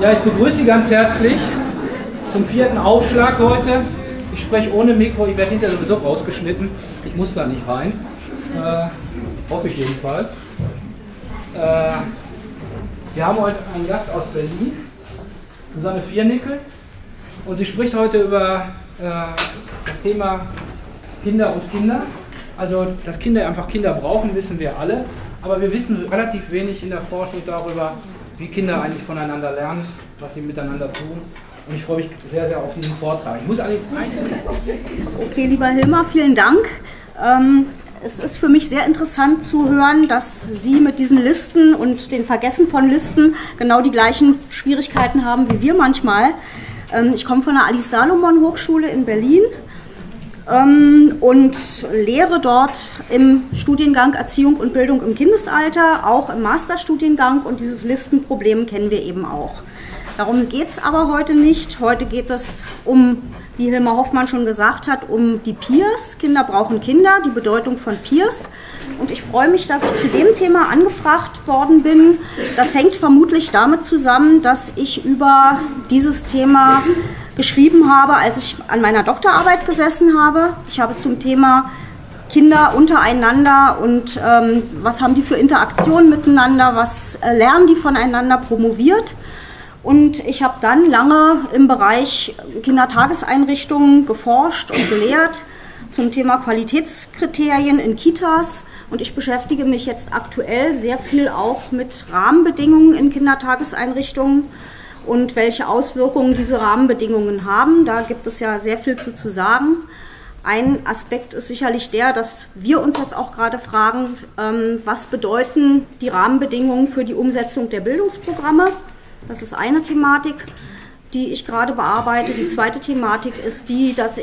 Ja, ich begrüße Sie ganz herzlich zum 4. Aufschlag heute. Ich spreche ohne Mikro, ich werde hinterher sowieso rausgeschnitten. Ich muss da nicht rein. Hoffe ich jedenfalls. Wir haben heute einen Gast aus Berlin, Susanne Viernickel. Und sie spricht heute über das Thema Kinder und Kinder. Also, dass Kinder einfach Kinder brauchen, wissen wir alle. Aber wir wissen relativ wenig in der Forschung darüber, wie Kinder eigentlich voneinander lernen, was sie miteinander tun. Und ich freue mich sehr, sehr auf diesen Vortrag. Ich muss eigentlich Okay, lieber Hilmar, vielen Dank. Es ist für mich sehr interessant zu hören, dass Sie mit diesen Listen und den Vergessen von Listen genau die gleichen Schwierigkeiten haben wie wir manchmal. Ich komme von der Alice-Salomon-Hochschule in Berlin und lehre dort im Studiengang Erziehung und Bildung im Kindesalter, auch im Masterstudiengang, und dieses Listenproblem kennen wir eben auch. Darum geht es aber heute nicht. Heute geht es um, wie Hilmar Hoffmann schon gesagt hat, um die Peers. Kinder brauchen Kinder, die Bedeutung von Peers. Und ich freue mich, dass ich zu dem Thema angefragt worden bin. Das hängt vermutlich damit zusammen, dass ich über dieses Thema geschrieben habe, als ich an meiner Doktorarbeit gesessen habe. Ich habe zum Thema Kinder untereinander und was haben die für Interaktionen miteinander, was lernen die voneinander promoviert. Und ich habe dann lange im Bereich Kindertageseinrichtungen geforscht und gelehrt zum Thema Qualitätskriterien in Kitas. Und ich beschäftige mich jetzt aktuell sehr viel auch mit Rahmenbedingungen in Kindertageseinrichtungen und welche Auswirkungen diese Rahmenbedingungen haben. Da gibt es ja sehr viel zu sagen. Ein Aspekt ist sicherlich der, dass wir uns jetzt auch gerade fragen, was bedeuten die Rahmenbedingungen für die Umsetzung der Bildungsprogramme. Das ist eine Thematik, die ich gerade bearbeite. Die zweite Thematik ist die, dass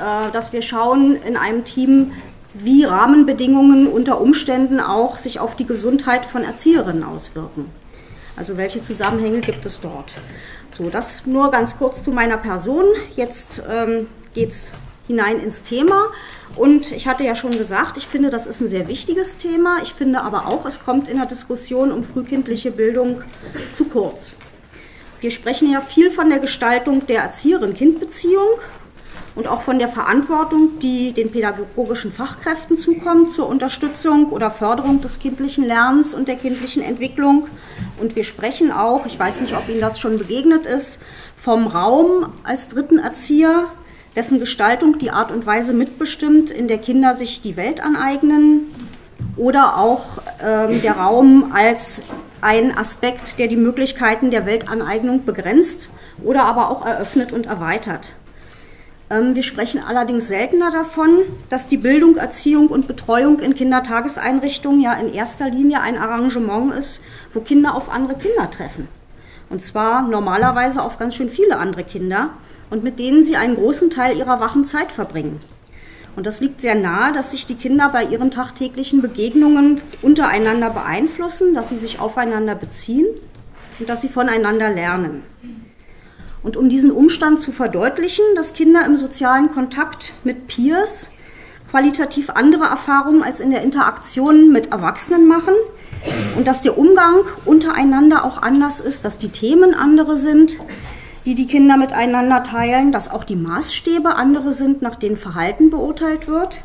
wir schauen in einem Team, wie Rahmenbedingungen unter Umständen auch sich auf die Gesundheit von Erzieherinnen auswirken. Also welche Zusammenhänge gibt es dort? So, das nur ganz kurz zu meiner Person. Jetzt geht es hinein ins Thema. Und ich hatte ja schon gesagt, ich finde, das ist ein sehr wichtiges Thema. Ich finde aber auch, es kommt in der Diskussion um frühkindliche Bildung zu kurz. Wir sprechen ja viel von der Gestaltung der Erzieherin-Kind-Beziehung und auch von der Verantwortung, die den pädagogischen Fachkräften zukommt zur Unterstützung oder Förderung des kindlichen Lernens und der kindlichen Entwicklung. Und wir sprechen auch, ich weiß nicht, ob Ihnen das schon begegnet ist, vom Raum als dritten Erzieher, dessen Gestaltung die Art und Weise mitbestimmt, in der Kinder sich die Welt aneignen, oder auch der Raum als ein Aspekt, der die Möglichkeiten der Weltaneignung begrenzt oder aber auch eröffnet und erweitert. Wir sprechen allerdings seltener davon, dass die Bildung, Erziehung und Betreuung in Kindertageseinrichtungen ja in erster Linie ein Arrangement ist, wo Kinder auf andere Kinder treffen. Und zwar normalerweise auf ganz schön viele andere Kinder und mit denen sie einen großen Teil ihrer wachen Zeit verbringen. Und das liegt sehr nahe, dass sich die Kinder bei ihren tagtäglichen Begegnungen untereinander beeinflussen, dass sie sich aufeinander beziehen und dass sie voneinander lernen. Und um diesen Umstand zu verdeutlichen, dass Kinder im sozialen Kontakt mit Peers qualitativ andere Erfahrungen als in der Interaktion mit Erwachsenen machen und dass der Umgang untereinander auch anders ist, dass die Themen andere sind, die die Kinder miteinander teilen, dass auch die Maßstäbe andere sind, nach denen Verhalten beurteilt wird.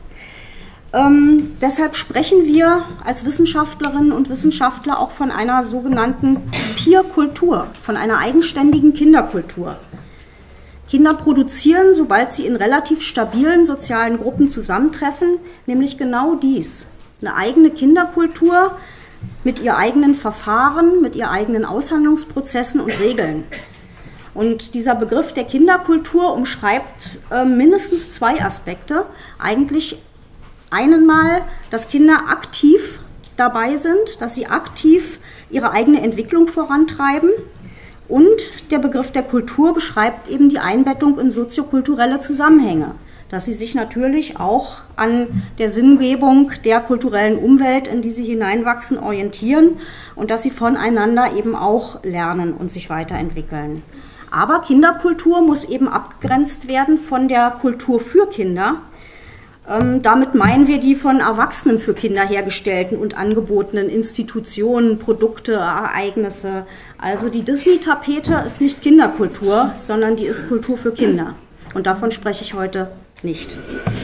Deshalb sprechen wir als Wissenschaftlerinnen und Wissenschaftler auch von einer sogenannten Peer-Kultur, von einer eigenständigen Kinderkultur. Kinder produzieren, sobald sie in relativ stabilen sozialen Gruppen zusammentreffen, nämlich genau dies, eine eigene Kinderkultur mit ihren eigenen Verfahren, mit ihren eigenen Aushandlungsprozessen und Regeln. Und dieser Begriff der Kinderkultur umschreibt mindestens zwei Aspekte. Eigentlich einmal, dass Kinder aktiv dabei sind, dass sie aktiv ihre eigene Entwicklung vorantreiben. Und der Begriff der Kultur beschreibt eben die Einbettung in soziokulturelle Zusammenhänge, dass sie sich natürlich auch an der Sinngebung der kulturellen Umwelt, in die sie hineinwachsen, orientieren und dass sie voneinander eben auch lernen und sich weiterentwickeln. Aber Kinderkultur muss eben abgegrenzt werden von der Kultur für Kinder, Damit meinen wir die von Erwachsenen für Kinder hergestellten und angebotenen Institutionen, Produkte, Ereignisse. Also die Disney-Tapete ist nicht Kinderkultur, sondern die ist Kultur für Kinder. Und davon spreche ich heute nicht.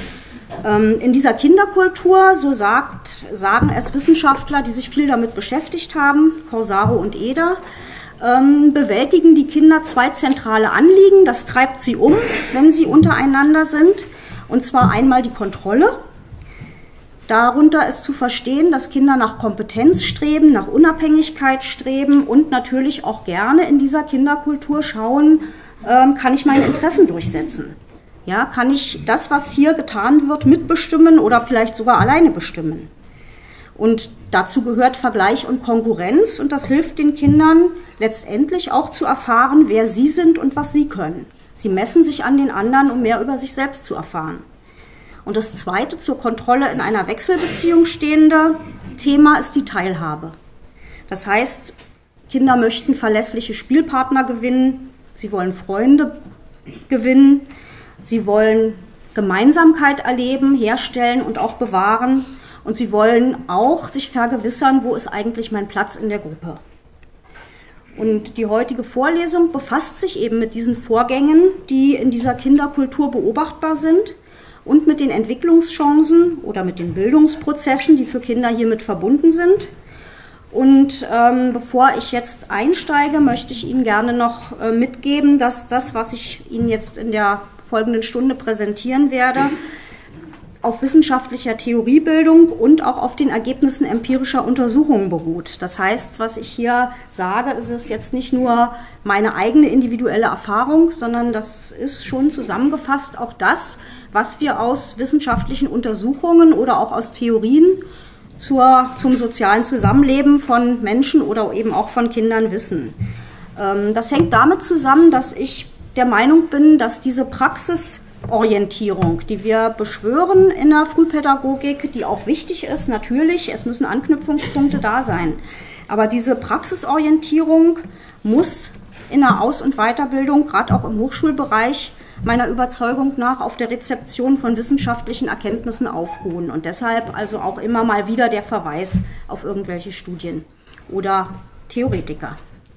In dieser Kinderkultur, so sagen es Wissenschaftler, die sich viel damit beschäftigt haben, Corsaro und Eder, bewältigen die Kinder zwei zentrale Anliegen. Das treibt sie um, wenn sie untereinander sind. Und zwar einmal die Kontrolle. Darunter ist zu verstehen, dass Kinder nach Kompetenz streben, nach Unabhängigkeit streben und natürlich auch gerne in dieser Kinderkultur schauen, kann ich meine Interessen durchsetzen? Ja, kann ich das, was hier getan wird, mitbestimmen oder vielleicht sogar alleine bestimmen? Und dazu gehört Vergleich und Konkurrenz und das hilft den Kindern letztendlich auch zu erfahren, wer sie sind und was sie können. Sie messen sich an den anderen, um mehr über sich selbst zu erfahren. Und das zweite, zur Kontrolle in einer Wechselbeziehung stehende Thema ist die Teilhabe. Das heißt, Kinder möchten verlässliche Spielpartner gewinnen, sie wollen Freunde gewinnen, sie wollen Gemeinsamkeit erleben, herstellen und auch bewahren. Und sie wollen auch sich vergewissern, wo ist eigentlich mein Platz in der Gruppe. Und die heutige Vorlesung befasst sich eben mit diesen Vorgängen, die in dieser Kinderkultur beobachtbar sind und mit den Entwicklungschancen oder mit den Bildungsprozessen, die für Kinder hiermit verbunden sind. Und bevor ich jetzt einsteige, möchte ich Ihnen gerne noch mitgeben, dass das, was ich Ihnen jetzt in der folgenden Stunde präsentieren werde, auf wissenschaftlicher Theoriebildung und auch auf den Ergebnissen empirischer Untersuchungen beruht. Das heißt, was ich hier sage, ist es jetzt nicht nur meine eigene individuelle Erfahrung, sondern das ist schon zusammengefasst auch das, was wir aus wissenschaftlichen Untersuchungen oder auch aus Theorien zum sozialen Zusammenleben von Menschen oder eben auch von Kindern wissen. Das hängt damit zusammen, dass ich der Meinung bin, dass diese Praxisorientierung, die wir beschwören in der Frühpädagogik, die auch wichtig ist, natürlich, es müssen Anknüpfungspunkte da sein, aber diese Praxisorientierung muss in der Aus- und Weiterbildung, gerade auch im Hochschulbereich, meiner Überzeugung nach auf der Rezeption von wissenschaftlichen Erkenntnissen aufruhen und deshalb also auch immer mal wieder der Verweis auf irgendwelche Studien oder Theoretiker.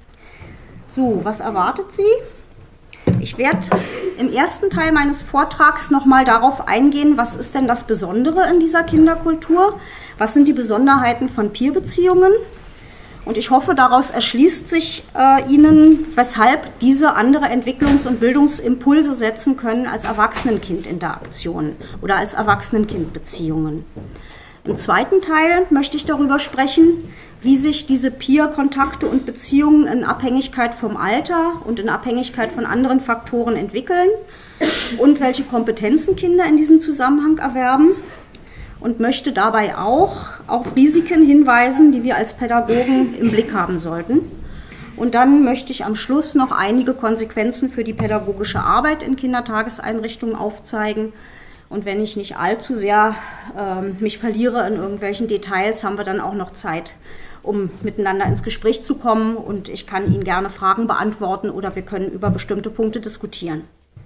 So, was erwartet Sie? Ich werde im ersten Teil meines Vortrags nochmal darauf eingehen, was ist denn das Besondere in dieser Kinderkultur? Was sind die Besonderheiten von Peer-Beziehungen? Und ich hoffe, daraus erschließt sich Ihnen, weshalb diese andere Entwicklungs- und Bildungsimpulse setzen können als Erwachsenen-Kind-Interaktionen oder als Erwachsenen-Kind-Beziehungen. Im zweiten Teil möchte ich darüber sprechen, wie sich diese Peer-Kontakte und Beziehungen in Abhängigkeit vom Alter und in Abhängigkeit von anderen Faktoren entwickeln und welche Kompetenzen Kinder in diesem Zusammenhang erwerben und möchte dabei auch auf Risiken hinweisen, die wir als Pädagogen im Blick haben sollten. Und dann möchte ich am Schluss noch einige Konsequenzen für die pädagogische Arbeit in Kindertageseinrichtungen aufzeigen. Und wenn ich nicht allzu sehr mich verliere in irgendwelchen Details, haben wir dann auch noch Zeit, um miteinander ins Gespräch zu kommen. Und ich kann Ihnen gerne Fragen beantworten oder wir können über bestimmte Punkte diskutieren.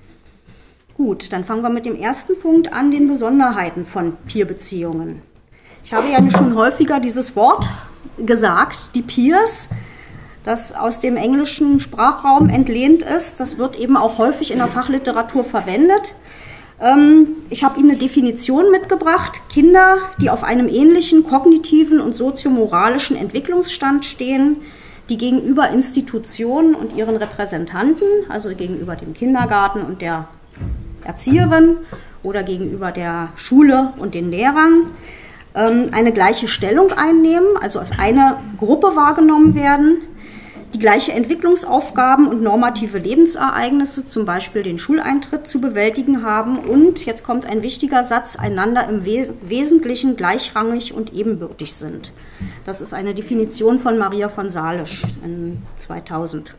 Gut, dann fangen wir mit dem ersten Punkt an, den Besonderheiten von Peer-Beziehungen. Ich habe ja schon häufiger dieses Wort gesagt, die Peers, das aus dem englischen Sprachraum entlehnt ist. Das wird eben auch häufig in der Fachliteratur verwendet. Ich habe Ihnen eine Definition mitgebracht. Kinder, die auf einem ähnlichen kognitiven und soziomoralischen Entwicklungsstand stehen, die gegenüber Institutionen und ihren Repräsentanten, also gegenüber dem Kindergarten und der Erzieherin oder gegenüber der Schule und den Lehrern, eine gleiche Stellung einnehmen, also als eine Gruppe wahrgenommen werden, die gleiche Entwicklungsaufgaben und normative Lebensereignisse, zum Beispiel den Schuleintritt, zu bewältigen haben und, jetzt kommt ein wichtiger Satz, einander im Wesentlichen gleichrangig und ebenbürtig sind. Das ist eine Definition von Maria von Salisch in 2000.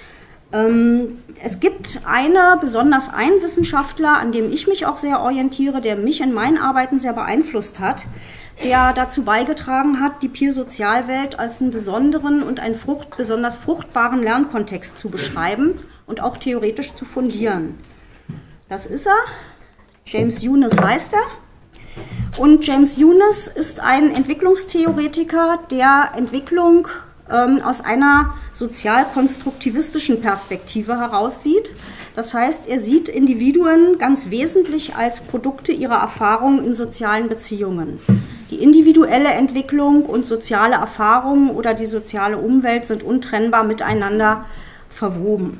Es gibt besonders einen Wissenschaftler, an dem ich mich auch sehr orientiere, der mich in meinen Arbeiten sehr beeinflusst hat, der dazu beigetragen hat, die Peer-Sozialwelt als einen besonderen und einen besonders fruchtbaren Lernkontext zu beschreiben und auch theoretisch zu fundieren. Das ist er, James Eunice heißt er. Und James Younes ist ein Entwicklungstheoretiker, der Entwicklung aus einer sozialkonstruktivistischen Perspektive heraussieht. Das heißt, er sieht Individuen ganz wesentlich als Produkte ihrer Erfahrungen in sozialen Beziehungen. Die individuelle Entwicklung und soziale Erfahrungen oder die soziale Umwelt sind untrennbar miteinander verwoben.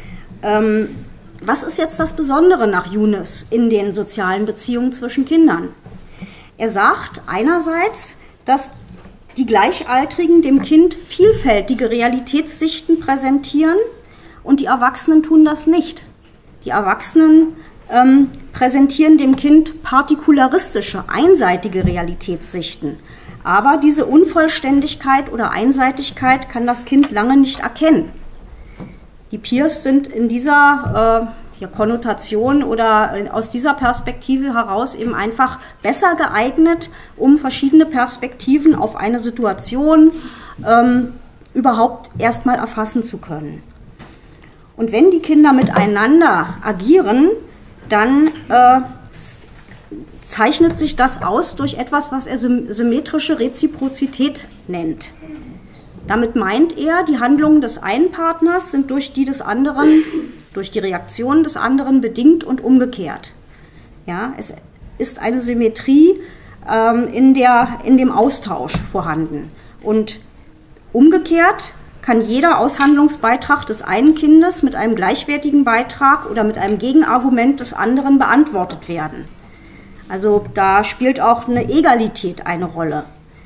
Was ist jetzt das Besondere nach Younes in den sozialen Beziehungen zwischen Kindern? Er sagt einerseits, dass die Gleichaltrigen dem Kind vielfältige Realitätssichten präsentieren und die Erwachsenen tun das nicht. Die Erwachsenen präsentieren dem Kind partikularistische, einseitige Realitätssichten. Aber diese Unvollständigkeit oder Einseitigkeit kann das Kind lange nicht erkennen. Die Peers sind in dieser Konnotation oder aus dieser Perspektive heraus eben einfach besser geeignet, um verschiedene Perspektiven auf eine Situation überhaupt erstmal erfassen zu können. Und wenn die Kinder miteinander agieren, dann zeichnet sich das aus durch etwas, was er symmetrische Reziprozität nennt. Damit meint er, die Handlungen des einen Partners sind durch die des anderen, durch die Reaktion des anderen bedingt und umgekehrt. Ja, es ist eine Symmetrie in dem Austausch vorhanden. Und umgekehrt kann jeder Aushandlungsbeitrag des einen Kindes mit einem gleichwertigen Beitrag oder mit einem Gegenargument des anderen beantwortet werden. Also da spielt auch eine Egalität eine Rolle.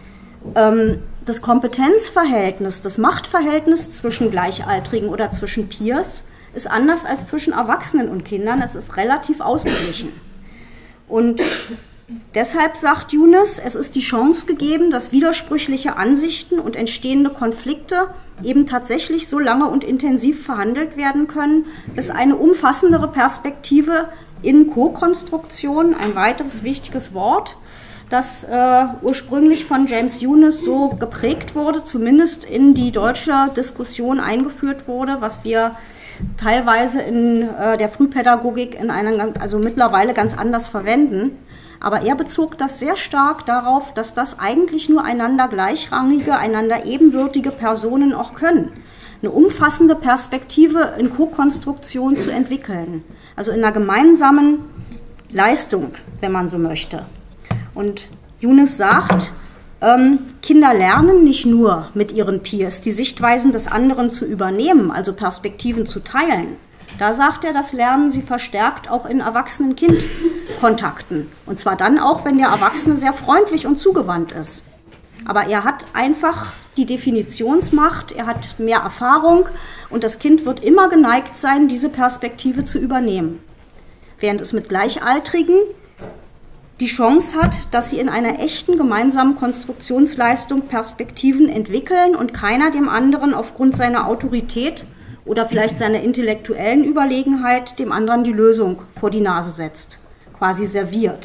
Das Kompetenzverhältnis, das Machtverhältnis zwischen Gleichaltrigen oder zwischen Peers ist anders als zwischen Erwachsenen und Kindern. Es ist relativ ausgeglichen. Und deshalb sagt Younes, es ist die Chance gegeben, dass widersprüchliche Ansichten und entstehende Konflikte eben tatsächlich so lange und intensiv verhandelt werden können, bis eine umfassendere Perspektive in Co-Konstruktion, ein weiteres wichtiges Wort, das ursprünglich von James Younes so geprägt wurde, zumindest in die deutsche Diskussion eingeführt wurde, was wir teilweise in der Frühpädagogik also mittlerweile ganz anders verwenden. Aber er bezog das sehr stark darauf, dass das eigentlich nur einander gleichrangige, einander ebenbürtige Personen auch können. Eine umfassende Perspektive in Co-Konstruktion zu entwickeln. Also in einer gemeinsamen Leistung, wenn man so möchte. Und Younes sagt, Kinder lernen nicht nur mit ihren Peers, die Sichtweisen des anderen zu übernehmen, also Perspektiven zu teilen. Da sagt er, das lernen sie verstärkt auch in Erwachsenen-Kind-Kontakten. Und zwar dann auch, wenn der Erwachsene sehr freundlich und zugewandt ist. Aber er hat einfach die Definitionsmacht, er hat mehr Erfahrung und das Kind wird immer geneigt sein, diese Perspektive zu übernehmen. Während es mit Gleichaltrigen die Chance hat, dass sie in einer echten gemeinsamen Konstruktionsleistung Perspektiven entwickeln und keiner dem anderen aufgrund seiner Autorität oder vielleicht seiner intellektuellen Überlegenheit dem anderen die Lösung vor die Nase setzt, quasi serviert.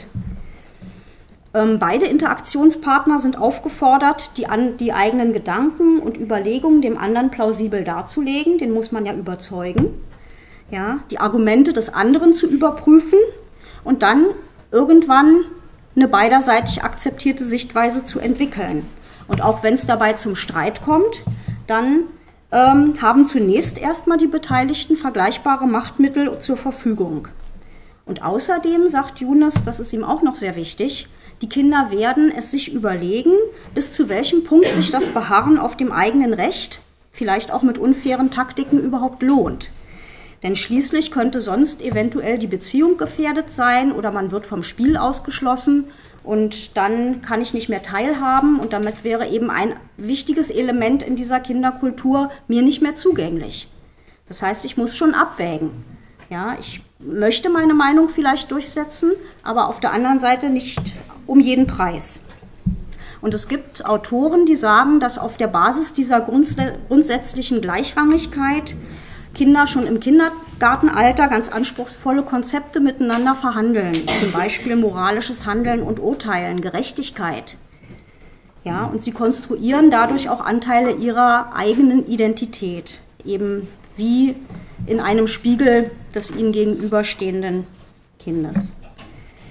Beide Interaktionspartner sind aufgefordert, die eigenen Gedanken und Überlegungen dem anderen plausibel darzulegen, den muss man ja überzeugen, ja, die Argumente des anderen zu überprüfen und dann irgendwann eine beiderseitig akzeptierte Sichtweise zu entwickeln. Und auch wenn es dabei zum Streit kommt, dann haben zunächst erstmal die Beteiligten vergleichbare Machtmittel zur Verfügung. Und außerdem sagt Younes, das ist ihm auch noch sehr wichtig, die Kinder werden es sich überlegen, bis zu welchem Punkt sich das Beharren auf dem eigenen Recht, vielleicht auch mit unfairen Taktiken, überhaupt lohnt. Denn schließlich könnte sonst eventuell die Beziehung gefährdet sein oder man wird vom Spiel ausgeschlossen und dann kann ich nicht mehr teilhaben und damit wäre eben ein wichtiges Element in dieser Kinderkultur mir nicht mehr zugänglich. Das heißt, ich muss schon abwägen. Ja, ich möchte meine Meinung vielleicht durchsetzen, aber auf der anderen Seite nicht um jeden Preis. Und es gibt Autoren, die sagen, dass auf der Basis dieser grundsätzlichen Gleichrangigkeit Kinder schon im Kindergartenalter ganz anspruchsvolle Konzepte miteinander verhandeln, zum Beispiel moralisches Handeln und Urteilen, Gerechtigkeit. Ja, und sie konstruieren dadurch auch Anteile ihrer eigenen Identität, eben wie in einem Spiegel des ihnen gegenüberstehenden Kindes.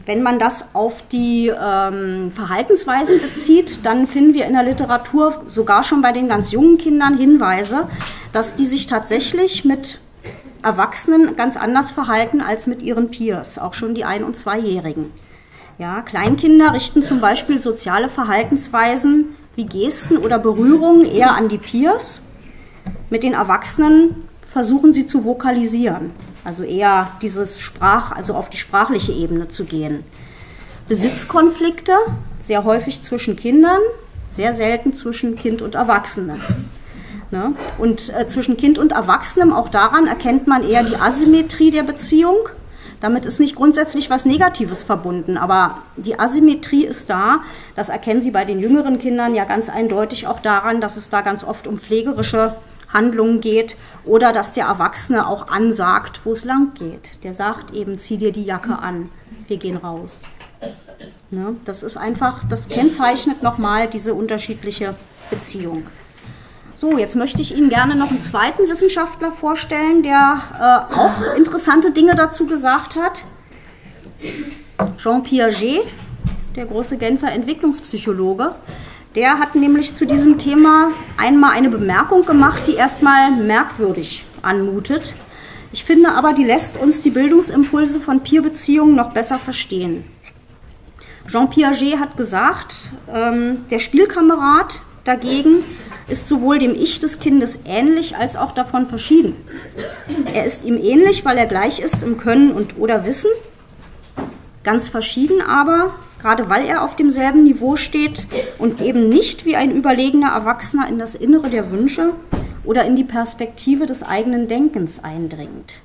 Wenn man das auf die Verhaltensweisen bezieht, dann finden wir in der Literatur sogar schon bei den ganz jungen Kindern Hinweise, dass die sich tatsächlich mit Erwachsenen ganz anders verhalten als mit ihren Peers, auch schon die 1- und 2-Jährigen. Ja, Kleinkinder richten zum Beispiel soziale Verhaltensweisen wie Gesten oder Berührungen eher an die Peers. Mit den Erwachsenen versuchen sie zu vokalisieren, also eher also auf die sprachliche Ebene zu gehen. Besitzkonflikte, sehr häufig zwischen Kindern, sehr selten zwischen Kind und Erwachsenen. Ne? Und zwischen Kind und Erwachsenem, auch daran erkennt man eher die Asymmetrie der Beziehung. Damit ist nicht grundsätzlich was Negatives verbunden, aber die Asymmetrie ist da. Das erkennen Sie bei den jüngeren Kindern ja ganz eindeutig auch daran, dass es da ganz oft um pflegerische Handlungen geht oder dass der Erwachsene auch ansagt, wo es lang geht. Der sagt eben, zieh dir die Jacke an, wir gehen raus. Ne? Das ist einfach, das kennzeichnet nochmal diese unterschiedliche Beziehung. So, jetzt möchte ich Ihnen gerne noch einen zweiten Wissenschaftler vorstellen, der auch interessante Dinge dazu gesagt hat. Jean Piaget, der große Genfer Entwicklungspsychologe, der hat nämlich zu diesem Thema einmal eine Bemerkung gemacht, die erstmal merkwürdig anmutet. Ich finde aber, die lässt uns die Bildungsimpulse von Peerbeziehungen noch besser verstehen. Jean Piaget hat gesagt, der Spielkamerad dagegen ist sowohl dem Ich des Kindes ähnlich als auch davon verschieden. Er ist ihm ähnlich, weil er gleich ist im Können und oder Wissen, ganz verschieden aber, gerade weil er auf demselben Niveau steht und eben nicht wie ein überlegener Erwachsener in das Innere der Wünsche oder in die Perspektive des eigenen Denkens eindringt.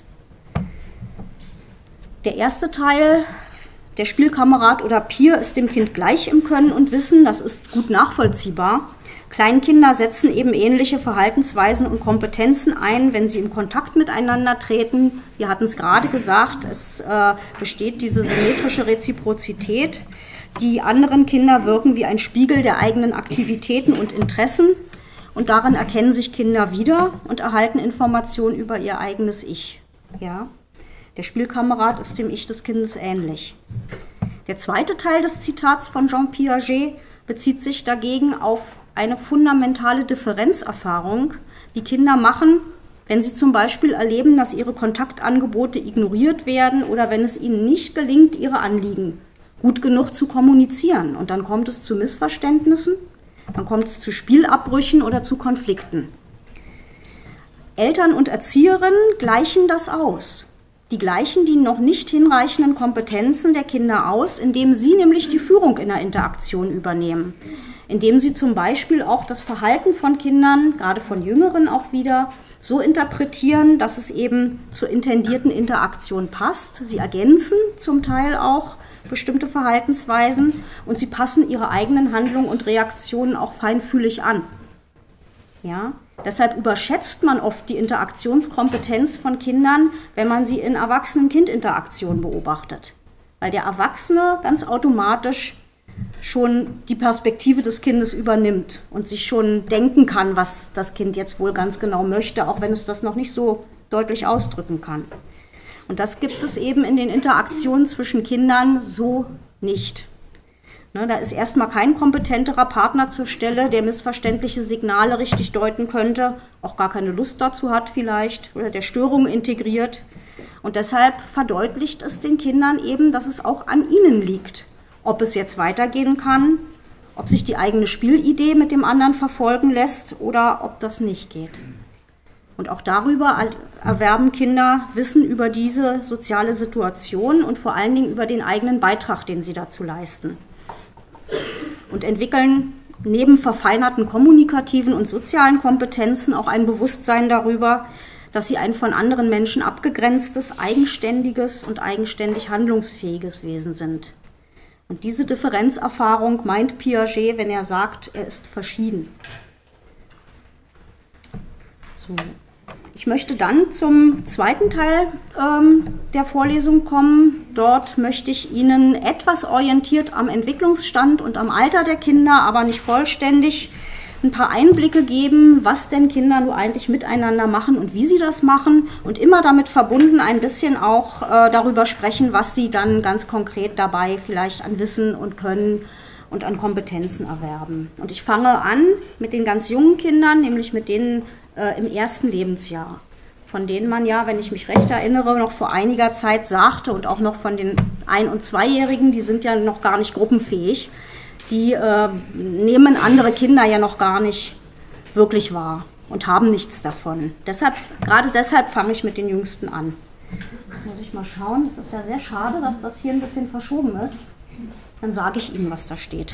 Der erste Teil, der Spielkamerad oder Peer, ist dem Kind gleich im Können und Wissen, das ist gut nachvollziehbar. Kleinkinder setzen eben ähnliche Verhaltensweisen und Kompetenzen ein, wenn sie in Kontakt miteinander treten. Wir hatten es gerade gesagt, es besteht diese symmetrische Reziprozität. Die anderen Kinder wirken wie ein Spiegel der eigenen Aktivitäten und Interessen und darin erkennen sich Kinder wieder und erhalten Informationen über ihr eigenes Ich. Ja? Der Spielkamerad ist dem Ich des Kindes ähnlich. Der zweite Teil des Zitats von Jean Piaget bezieht sich dagegen auf eine fundamentale Differenzerfahrung, die Kinder machen, wenn sie zum Beispiel erleben, dass ihre Kontaktangebote ignoriert werden oder wenn es ihnen nicht gelingt, ihre Anliegen gut genug zu kommunizieren. Und dann kommt es zu Missverständnissen, dann kommt es zu Spielabbrüchen oder zu Konflikten. Eltern und Erzieherinnen gleichen das aus. Die gleichen die noch nicht hinreichenden Kompetenzen der Kinder aus, indem sie nämlich die Führung in der Interaktion übernehmen. Indem sie zum Beispiel auch das Verhalten von Kindern, gerade von Jüngeren auch wieder, so interpretieren, dass es eben zur intendierten Interaktion passt. Sie ergänzen zum Teil auch bestimmte Verhaltensweisen und sie passen ihre eigenen Handlungen und Reaktionen auch feinfühlig an. Ja? Deshalb überschätzt man oft die Interaktionskompetenz von Kindern, wenn man sie in Erwachsenen-Kind-Interaktionen beobachtet. Weil der Erwachsene ganz automatisch schon die Perspektive des Kindes übernimmt und sich schon denken kann, was das Kind jetzt wohl ganz genau möchte, auch wenn es das noch nicht so deutlich ausdrücken kann. Und das gibt es eben in den Interaktionen zwischen Kindern so nicht. Ne, da ist erstmal kein kompetenterer Partner zur Stelle, der missverständliche Signale richtig deuten könnte, auch gar keine Lust dazu hat vielleicht oder der Störungen integriert. Und deshalb verdeutlicht es den Kindern eben, dass es auch an ihnen liegt, ob es jetzt weitergehen kann, ob sich die eigene Spielidee mit dem anderen verfolgen lässt oder ob das nicht geht. Und auch darüber erwerben Kinder Wissen über diese soziale Situation und vor allen Dingen über den eigenen Beitrag, den sie dazu leisten. Und entwickeln neben verfeinerten kommunikativen und sozialen Kompetenzen auch ein Bewusstsein darüber, dass sie ein von anderen Menschen abgegrenztes, eigenständiges und eigenständig handlungsfähiges Wesen sind. Und diese Differenzerfahrung meint Piaget, wenn er sagt, er ist verschieden. So. Ich möchte dann zum zweiten Teil der Vorlesung kommen. Dort möchte ich Ihnen etwas orientiert am Entwicklungsstand und am Alter der Kinder, aber nicht vollständig, ein paar Einblicke geben, was denn Kinder nur eigentlich miteinander machen und wie sie das machen und immer damit verbunden ein bisschen auch darüber sprechen, was sie dann ganz konkret dabei vielleicht an Wissen und Können und an Kompetenzen erwerben. Und ich fange an mit den ganz jungen Kindern, nämlich mit denen im ersten Lebensjahr, von denen man ja, wenn ich mich recht erinnere, noch vor einiger Zeit sagte und auch noch von den 1- und 2-Jährigen, die sind ja noch gar nicht gruppenfähig, die nehmen andere Kinder ja noch gar nicht wirklich wahr und haben nichts davon. Gerade deshalb fange ich mit den Jüngsten an. Jetzt muss ich mal schauen, es ist ja sehr schade, dass das hier ein bisschen verschoben ist. Dann sage ich Ihnen, was da steht.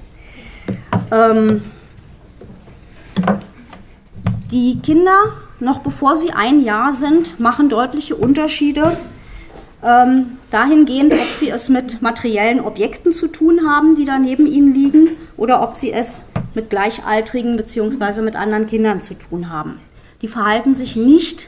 Die Kinder, noch bevor sie 1 Jahr sind, machen deutliche Unterschiede dahingehend, ob sie es mit materiellen Objekten zu tun haben, die da neben ihnen liegen, oder ob sie es mit Gleichaltrigen bzw. mit anderen Kindern zu tun haben. Die verhalten sich nicht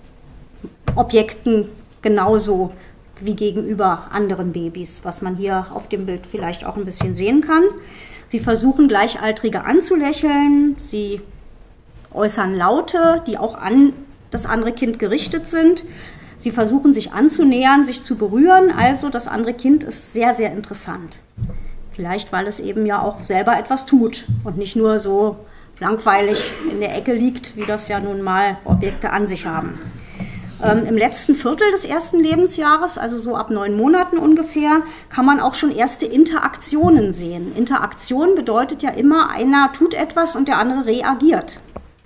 Objekten genauso wie gegenüber anderen Babys, was man hier auf dem Bild vielleicht auch ein bisschen sehen kann. Sie versuchen, Gleichaltrige anzulächeln, sie äußern Laute, die auch an das andere Kind gerichtet sind. Sie versuchen, sich anzunähern, sich zu berühren, also das andere Kind ist sehr, sehr interessant. Vielleicht, weil es eben ja auch selber etwas tut und nicht nur so langweilig in der Ecke liegt, wie das ja nun mal Objekte an sich haben. Im letzten Viertel des ersten Lebensjahres, also so ab 9 Monaten ungefähr, kann man auch schon erste Interaktionen sehen. Interaktion bedeutet ja immer, einer tut etwas und der andere reagiert.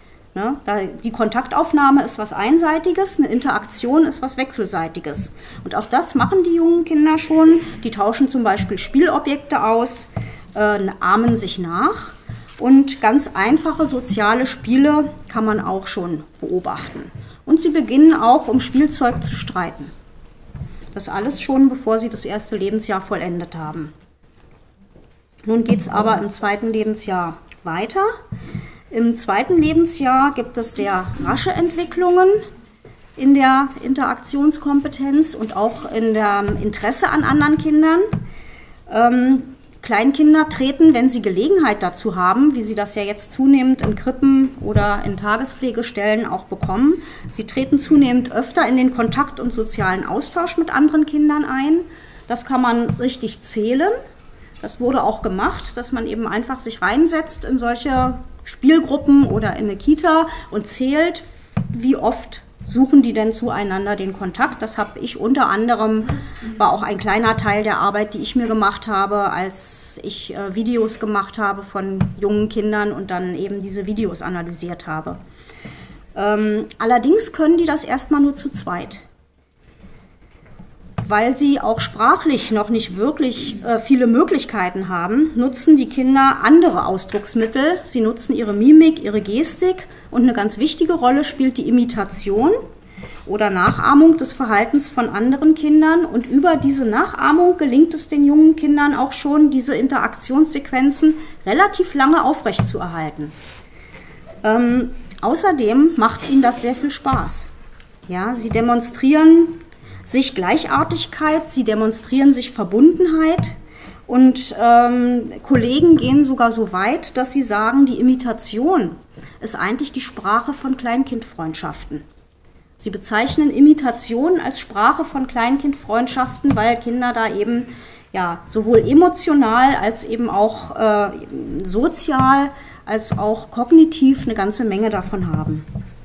Die Kontaktaufnahme ist was Einseitiges, eine Interaktion ist was Wechselseitiges. Und auch das machen die jungen Kinder schon. Die tauschen zum Beispiel Spielobjekte aus, ahmen sich nach. Und ganz einfache soziale Spiele kann man auch schon beobachten. Und sie beginnen auch, um Spielzeug zu streiten. Das alles schon, bevor sie das erste Lebensjahr vollendet haben. Nun geht es aber im zweiten Lebensjahr weiter. Im zweiten Lebensjahr gibt es sehr rasche Entwicklungen in der Interaktionskompetenz und auch in dem Interesse an anderen Kindern. Kleinkinder treten, wenn sie Gelegenheit dazu haben, wie sie das ja jetzt zunehmend in Krippen oder in Tagespflegestellen auch bekommen, sie treten zunehmend öfter in den Kontakt und sozialen Austausch mit anderen Kindern ein. Das kann man richtig zählen. Das wurde auch gemacht, dass man eben einfach sich reinsetzt in solche Spielgruppen oder in eine Kita und zählt, wie oft suchen die denn zueinander den Kontakt. Das habe ich unter anderem, war auch ein kleiner Teil der Arbeit, die ich mir gemacht habe, als ich Videos gemacht habe von jungen Kindern und dann eben diese Videos analysiert habe. Allerdings können die das erstmal nur zu zweit. Weil sie auch sprachlich noch nicht wirklich viele Möglichkeiten haben, nutzen die Kinder andere Ausdrucksmittel. Sie nutzen ihre Mimik, ihre Gestik und eine ganz wichtige Rolle spielt die Imitation oder Nachahmung des Verhaltens von anderen Kindern. Und über diese Nachahmung gelingt es den jungen Kindern auch schon, diese Interaktionssequenzen relativ lange aufrechtzuerhalten. Außerdem macht ihnen das sehr viel Spaß. Ja, sie demonstrieren sich Gleichartigkeit, sie demonstrieren sich Verbundenheit und Kollegen gehen sogar so weit, dass sie sagen, die Imitation ist eigentlich die Sprache von Kleinkindfreundschaften. Sie bezeichnen Imitation als Sprache von Kleinkindfreundschaften, weil Kinder da eben ja, sowohl emotional als eben auch sozial als auch kognitiv eine ganze Menge davon haben.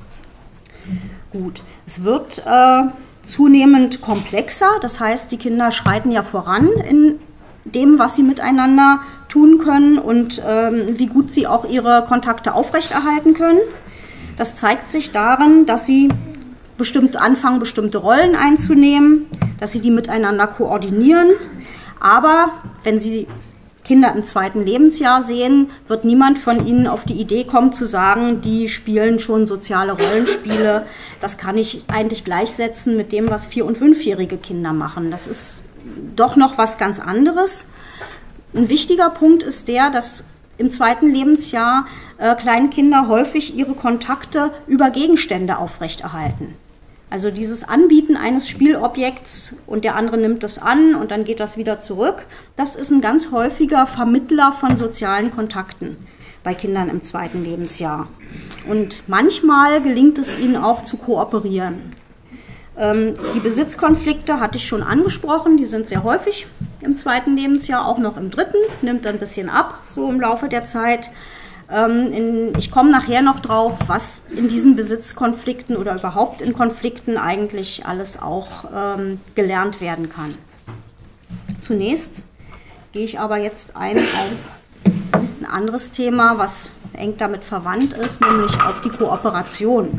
Gut, es wird zunehmend komplexer, das heißt, die Kinder schreiten ja voran in dem, was sie miteinander tun können und wie gut sie auch ihre Kontakte aufrechterhalten können. Das zeigt sich darin, dass sie anfangen, bestimmte Rollen einzunehmen, dass sie die miteinander koordinieren. Aber wenn Sie Kinder im zweiten Lebensjahr sehen, wird niemand von ihnen auf die Idee kommen zu sagen, die spielen schon soziale Rollenspiele. Das kann ich eigentlich gleichsetzen mit dem, was 4- und 5-jährige Kinder machen. Das ist doch noch was ganz anderes. Ein wichtiger Punkt ist der, dass im zweiten Lebensjahr Kleinkinder häufig ihre Kontakte über Gegenstände aufrechterhalten. Also dieses Anbieten eines Spielobjekts und der andere nimmt es an und dann geht das wieder zurück, das ist ein ganz häufiger Vermittler von sozialen Kontakten. bei Kindern im 2. Lebensjahr. Und manchmal gelingt es ihnen auch zu kooperieren. Die Besitzkonflikte hatte ich schon angesprochen, die sind sehr häufig im 2. Lebensjahr, auch noch im 3., nimmt ein bisschen ab, so im Laufe der Zeit. Ich komme nachher noch drauf, was in diesen Besitzkonflikten oder überhaupt in Konflikten eigentlich alles auch gelernt werden kann. Zunächst gehe ich aber jetzt ein auf ein anderes Thema, was eng damit verwandt ist, nämlich auf die Kooperation.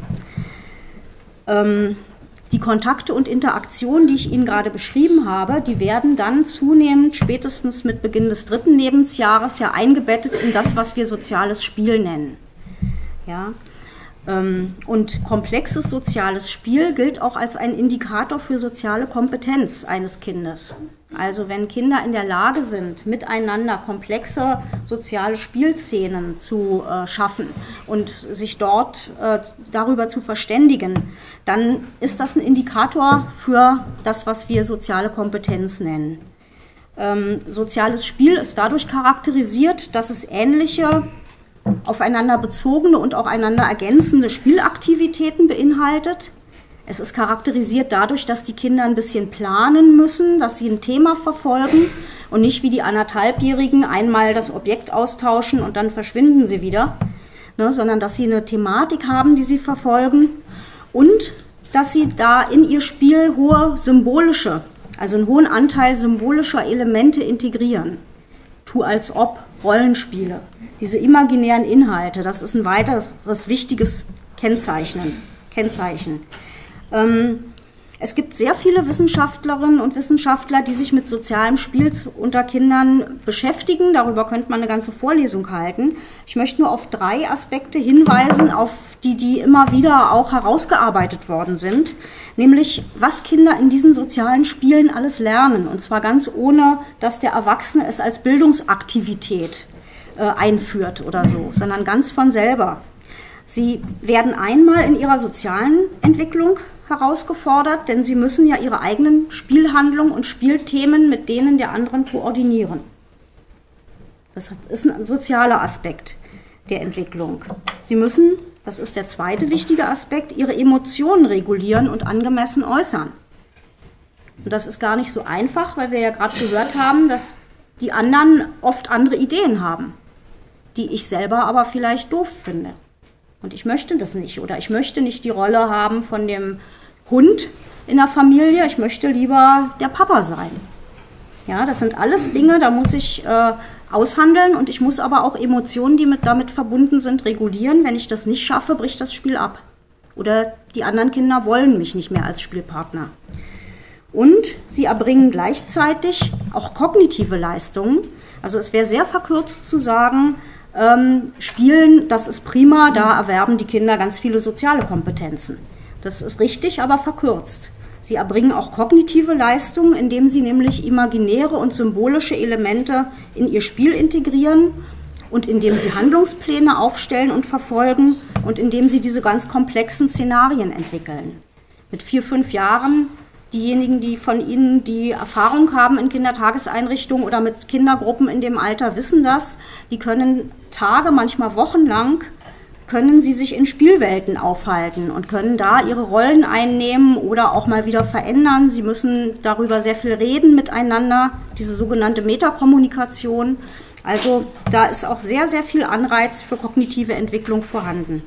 Die Kontakte und Interaktionen, die ich Ihnen gerade beschrieben habe, die werden dann zunehmend, spätestens mit Beginn des 3. Lebensjahres, ja eingebettet in das, was wir soziales Spiel nennen. Ja? Und komplexes soziales Spiel gilt auch als ein Indikator für soziale Kompetenz eines Kindes. Also wenn Kinder in der Lage sind, miteinander komplexe soziale Spielszenen zu schaffen und sich dort darüber zu verständigen, dann ist das ein Indikator für das, was wir soziale Kompetenz nennen. Soziales Spiel ist dadurch charakterisiert, dass es ähnliche, aufeinander bezogene und auch einander ergänzende Spielaktivitäten beinhaltet. Es ist charakterisiert dadurch, dass die Kinder ein bisschen planen müssen, dass sie ein Thema verfolgen und nicht wie die 1,5-Jährigen einmal das Objekt austauschen und dann verschwinden sie wieder, ne, sondern dass sie eine Thematik haben, die sie verfolgen und dass sie da in ihr Spiel hohe symbolische, also einen hohen Anteil symbolischer Elemente integrieren. Tu als ob, Rollenspiele, diese imaginären Inhalte, das ist ein weiteres wichtiges Kennzeichen. Es gibt sehr viele Wissenschaftlerinnen und Wissenschaftler, die sich mit sozialem Spiel unter Kindern beschäftigen. Darüber könnte man eine ganze Vorlesung halten. Ich möchte nur auf 3 Aspekte hinweisen, auf die immer wieder auch herausgearbeitet worden sind. Nämlich, was Kinder in diesen sozialen Spielen alles lernen. Und zwar ganz ohne, dass der Erwachsene es als Bildungsaktivität einführt oder so, sondern ganz von selber. Sie werden einmal in ihrer sozialen Entwicklung herausgefordert, denn sie müssen ja ihre eigenen Spielhandlungen und Spielthemen mit denen der anderen koordinieren. Das ist ein sozialer Aspekt der Entwicklung. Sie müssen, das ist der zweite wichtige Aspekt, ihre Emotionen regulieren und angemessen äußern. Und das ist gar nicht so einfach, weil wir ja gerade gehört haben, dass die anderen oft andere Ideen haben, die ich selber aber vielleicht doof finde. Und ich möchte das nicht. Oder ich möchte nicht die Rolle haben von dem Hund in der Familie. Ich möchte lieber der Papa sein. Ja, das sind alles Dinge, da muss ich aushandeln. Und ich muss aber auch Emotionen, die damit verbunden sind, regulieren. Wenn ich das nicht schaffe, bricht das Spiel ab. Oder die anderen Kinder wollen mich nicht mehr als Spielpartner. Und sie erbringen gleichzeitig auch kognitive Leistungen. Also es wäre sehr verkürzt zu sagen, Spielen, das ist prima, da erwerben die Kinder ganz viele soziale Kompetenzen. Das ist richtig, aber verkürzt. Sie erbringen auch kognitive Leistungen, indem sie nämlich imaginäre und symbolische Elemente in ihr Spiel integrieren und indem sie Handlungspläne aufstellen und verfolgen und indem sie diese ganz komplexen Szenarien entwickeln. Mit 4, 5 Jahren, diejenigen, die von Ihnen die Erfahrung haben in Kindertageseinrichtungen oder mit Kindergruppen in dem Alter, wissen das. Die können Tage, manchmal wochenlang, können sie sich in Spielwelten aufhalten und können da ihre Rollen einnehmen oder auch mal wieder verändern. Sie müssen darüber sehr viel reden miteinander, diese sogenannte Metakommunikation. Also da ist auch sehr, sehr viel Anreiz für kognitive Entwicklung vorhanden.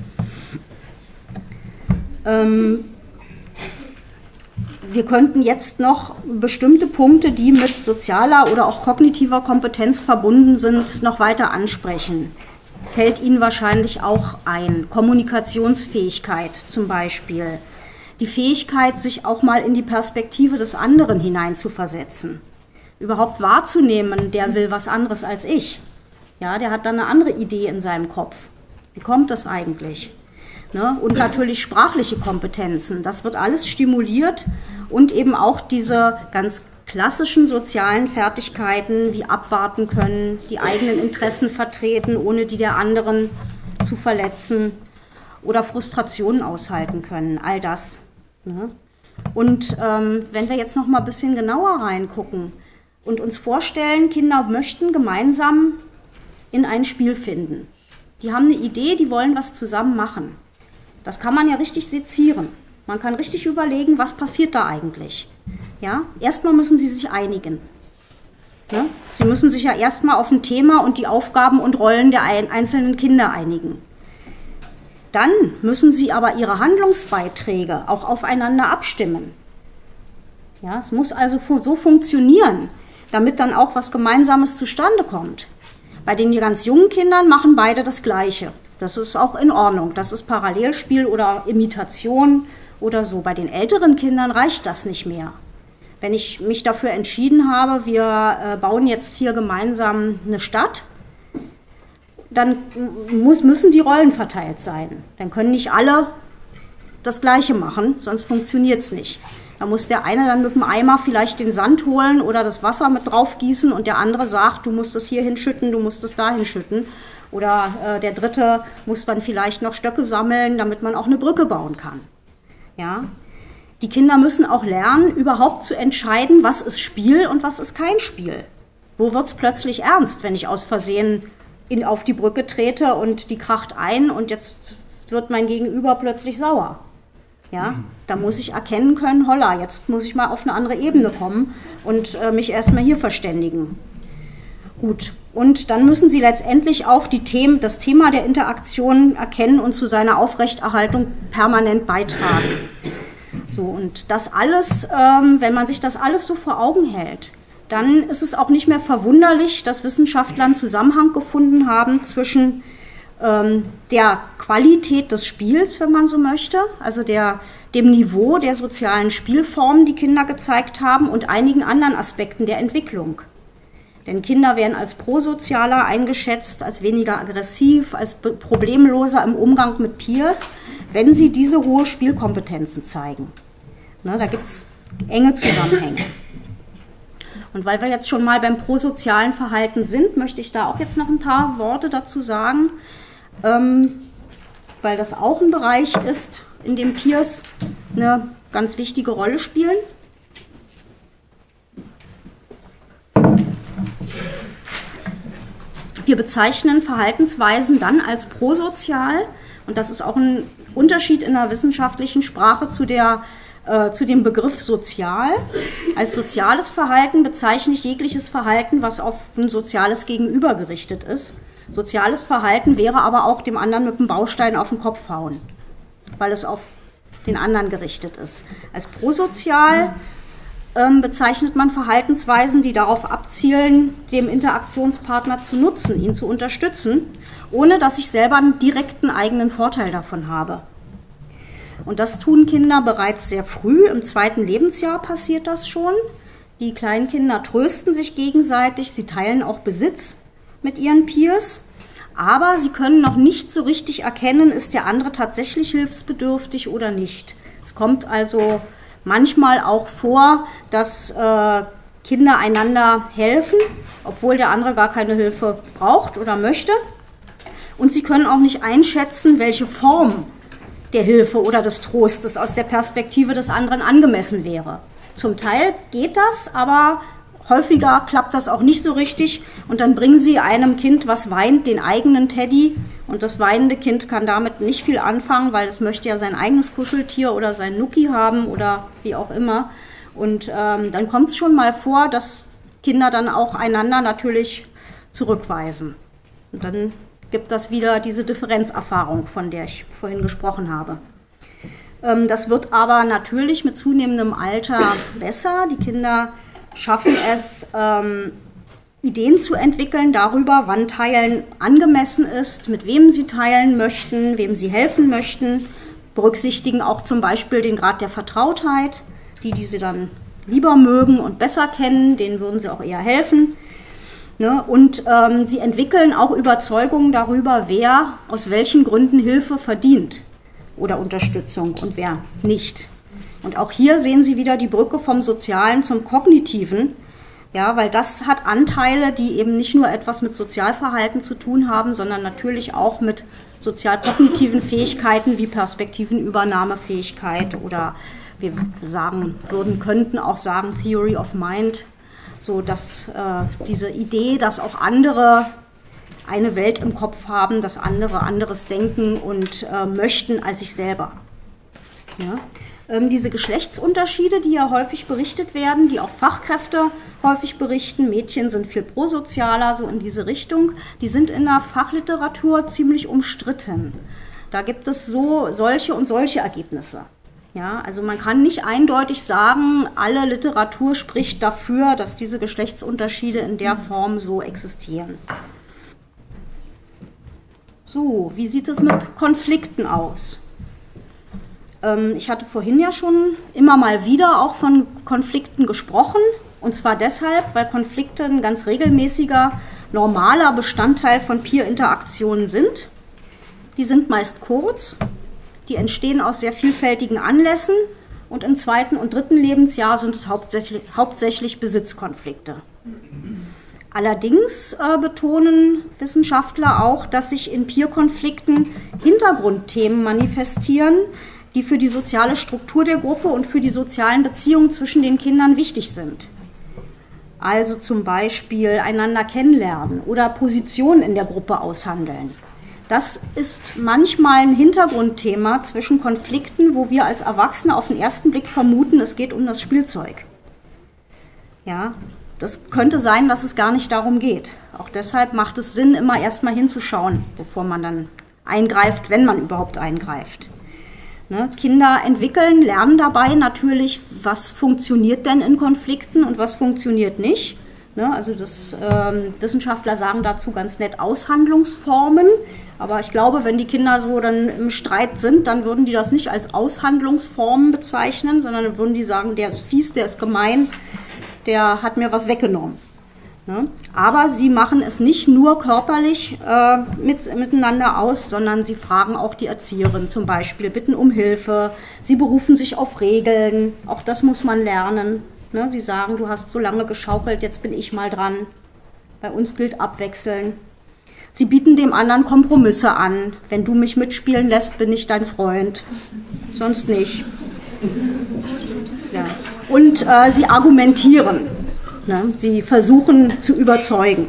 Wir könnten jetzt noch bestimmte Punkte, die mit sozialer oder auch kognitiver Kompetenz verbunden sind, noch weiter ansprechen. Fällt Ihnen wahrscheinlich auch ein. Kommunikationsfähigkeit zum Beispiel. Die Fähigkeit, sich auch mal in die Perspektive des anderen hineinzuversetzen. Überhaupt wahrzunehmen, der will was anderes als ich. Ja, der hat dann eine andere Idee in seinem Kopf. Wie kommt das eigentlich? Ne? Und natürlich sprachliche Kompetenzen. Das wird alles stimuliert und eben auch diese ganz klassischen sozialen Fertigkeiten wie abwarten können, die eigenen Interessen vertreten, ohne die der anderen zu verletzen oder Frustrationen aushalten können. All das. Ne? Und wenn wir jetzt noch mal ein bisschen genauer reingucken und uns vorstellen, Kinder möchten gemeinsam in ein Spiel finden. Die haben eine Idee, die wollen was zusammen machen. Das kann man ja richtig sezieren. Man kann richtig überlegen, was passiert da eigentlich. Ja? Erstmal müssen sie sich einigen. Ja? Sie müssen sich ja erstmal auf ein Thema und die Aufgaben und Rollen der einzelnen Kinder einigen. Dann müssen sie aber ihre Handlungsbeiträge auch aufeinander abstimmen. Ja, es muss also so funktionieren, damit dann auch was Gemeinsames zustande kommt. Bei den ganz jungen Kindern machen beide das Gleiche. Das ist auch in Ordnung. Das ist Parallelspiel oder Imitation oder so. Bei den älteren Kindern reicht das nicht mehr. Wenn ich mich dafür entschieden habe, wir bauen jetzt hier gemeinsam eine Stadt, dann müssen die Rollen verteilt sein. Dann können nicht alle das Gleiche machen, sonst funktioniert es nicht. Da muss der eine dann mit dem Eimer vielleicht den Sand holen oder das Wasser mit drauf gießen und der andere sagt, du musst es hier hinschütten, du musst es da hinschütten. Oder der dritte muss dann vielleicht noch Stöcke sammeln, damit man auch eine Brücke bauen kann. Ja? Die Kinder müssen auch lernen, überhaupt zu entscheiden, was ist Spiel und was ist kein Spiel. Wo wird es plötzlich ernst, wenn ich aus Versehen auf die Brücke trete und die kracht ein und jetzt wird mein Gegenüber plötzlich sauer. Ja, da muss ich erkennen können, holla, jetzt muss ich mal auf eine andere Ebene kommen und mich erstmal hier verständigen. Gut, und dann müssen Sie letztendlich auch das Thema der Interaktion erkennen und zu seiner Aufrechterhaltung permanent beitragen. So, und das alles, wenn man sich das alles so vor Augen hält, dann ist es auch nicht mehr verwunderlich, dass Wissenschaftler einen Zusammenhang gefunden haben zwischen der Qualität des Spiels, wenn man so möchte, also dem Niveau der sozialen Spielformen, die Kinder gezeigt haben und einigen anderen Aspekten der Entwicklung. Denn Kinder werden als prosozialer eingeschätzt, als weniger aggressiv, als problemloser im Umgang mit Peers, wenn sie diese hohe Spielkompetenzen zeigen. Ne, da gibt es enge Zusammenhänge. Und weil wir jetzt schon mal beim prosozialen Verhalten sind, möchte ich da auch jetzt noch ein paar Worte dazu sagen, weil das auch ein Bereich ist, in dem Peers eine ganz wichtige Rolle spielen. Wir bezeichnen Verhaltensweisen dann als prosozial, und das ist auch ein Unterschied in der wissenschaftlichen Sprache zu dem Begriff sozial. Als soziales Verhalten bezeichne ich jegliches Verhalten, was auf ein soziales Gegenüber gerichtet ist. Soziales Verhalten wäre aber auch dem anderen mit dem Baustein auf den Kopf hauen, weil es auf den anderen gerichtet ist. Als prosozial bezeichnet man Verhaltensweisen, die darauf abzielen, dem Interaktionspartner zu nutzen, ihn zu unterstützen, ohne dass ich selber einen direkten eigenen Vorteil davon habe. Und das tun Kinder bereits sehr früh, im 2. Lebensjahr passiert das schon. Die kleinen Kinder trösten sich gegenseitig, sie teilen auch Besitz mit ihren Peers, aber sie können noch nicht so richtig erkennen, ist der andere tatsächlich hilfsbedürftig oder nicht. Es kommt also manchmal auch vor, dass Kinder einander helfen, obwohl der andere gar keine Hilfe braucht oder möchte. Und sie können auch nicht einschätzen, welche Form der Hilfe oder des Trostes aus der Perspektive des anderen angemessen wäre. Zum Teil geht das, aber häufiger klappt das auch nicht so richtig. Und dann bringen sie einem Kind, was weint, den eigenen Teddy. Und das weinende Kind kann damit nicht viel anfangen, weil es möchte ja sein eigenes Kuscheltier oder sein Nuki haben oder wie auch immer. Und dann kommt es schon mal vor, dass Kinder dann auch einander natürlich zurückweisen. Und dann gibt das wieder diese Differenzerfahrung, von der ich vorhin gesprochen habe. Das wird aber natürlich mit zunehmendem Alter besser. Die Kinder schaffen es, Ideen zu entwickeln darüber, wann Teilen angemessen ist, mit wem sie teilen möchten, wem sie helfen möchten, berücksichtigen auch zum Beispiel den Grad der Vertrautheit, die sie dann lieber mögen und besser kennen, denen würden sie auch eher helfen. Ne? Und sie entwickeln auch Überzeugungen darüber, wer aus welchen Gründen Hilfe verdient oder Unterstützung und wer nicht. Und auch hier sehen Sie wieder die Brücke vom Sozialen zum Kognitiven, ja, weil das hat Anteile, die eben nicht nur etwas mit Sozialverhalten zu tun haben, sondern natürlich auch mit sozial-kognitiven Fähigkeiten wie Perspektivenübernahmefähigkeit oder wir könnten auch sagen Theory of Mind, so dass diese Idee, dass auch andere eine Welt im Kopf haben, dass andere anderes denken und möchten als ich selber. Ja? Diese Geschlechtsunterschiede, die ja häufig berichtet werden, die auch Fachkräfte häufig berichten, Mädchen sind viel prosozialer, so in diese Richtung, die sind in der Fachliteratur ziemlich umstritten. Da gibt es solche und solche Ergebnisse. Ja, also man kann nicht eindeutig sagen, alle Literatur spricht dafür, dass diese Geschlechtsunterschiede in der Form so existieren. So, wie sieht es mit Konflikten aus? Ich hatte vorhin ja schon immer mal wieder auch von Konflikten gesprochen. Und zwar deshalb, weil Konflikte ein ganz regelmäßiger, normaler Bestandteil von Peer-Interaktionen sind. Die sind meist kurz. Die entstehen aus sehr vielfältigen Anlässen und im 2. und 3. Lebensjahr sind es hauptsächlich Besitzkonflikte. Allerdings betonen Wissenschaftler auch, dass sich in Peer-Konflikten Hintergrundthemen manifestieren, die für die soziale Struktur der Gruppe und für die sozialen Beziehungen zwischen den Kindern wichtig sind. Also zum Beispiel einander kennenlernen oder Positionen in der Gruppe aushandeln. Das ist manchmal ein Hintergrundthema zwischen Konflikten, wo wir als Erwachsene auf den ersten Blick vermuten, es geht um das Spielzeug. Ja, das könnte sein, dass es gar nicht darum geht. Auch deshalb macht es Sinn, immer erstmal hinzuschauen, bevor man dann eingreift, wenn man überhaupt eingreift. Ne? Kinder entwickeln, lernen dabei natürlich, was funktioniert denn in Konflikten und was funktioniert nicht. Ne? Also Wissenschaftler sagen dazu ganz nett Aushandlungsformen. Aber ich glaube, wenn die Kinder so dann im Streit sind, dann würden die das nicht als Aushandlungsformen bezeichnen, sondern dann würden die sagen, der ist fies, der ist gemein, der hat mir was weggenommen. Ne? Aber sie machen es nicht nur körperlich miteinander aus, sondern sie fragen auch die Erzieherin zum Beispiel, bitten um Hilfe, sie berufen sich auf Regeln, auch das muss man lernen. Ne? Sie sagen, du hast so lange geschaukelt, jetzt bin ich mal dran. Bei uns gilt abwechseln. Sie bieten dem anderen Kompromisse an. Wenn du mich mitspielen lässt, bin ich dein Freund. Sonst nicht. Ja. Und sie argumentieren. Ne? Sie versuchen zu überzeugen.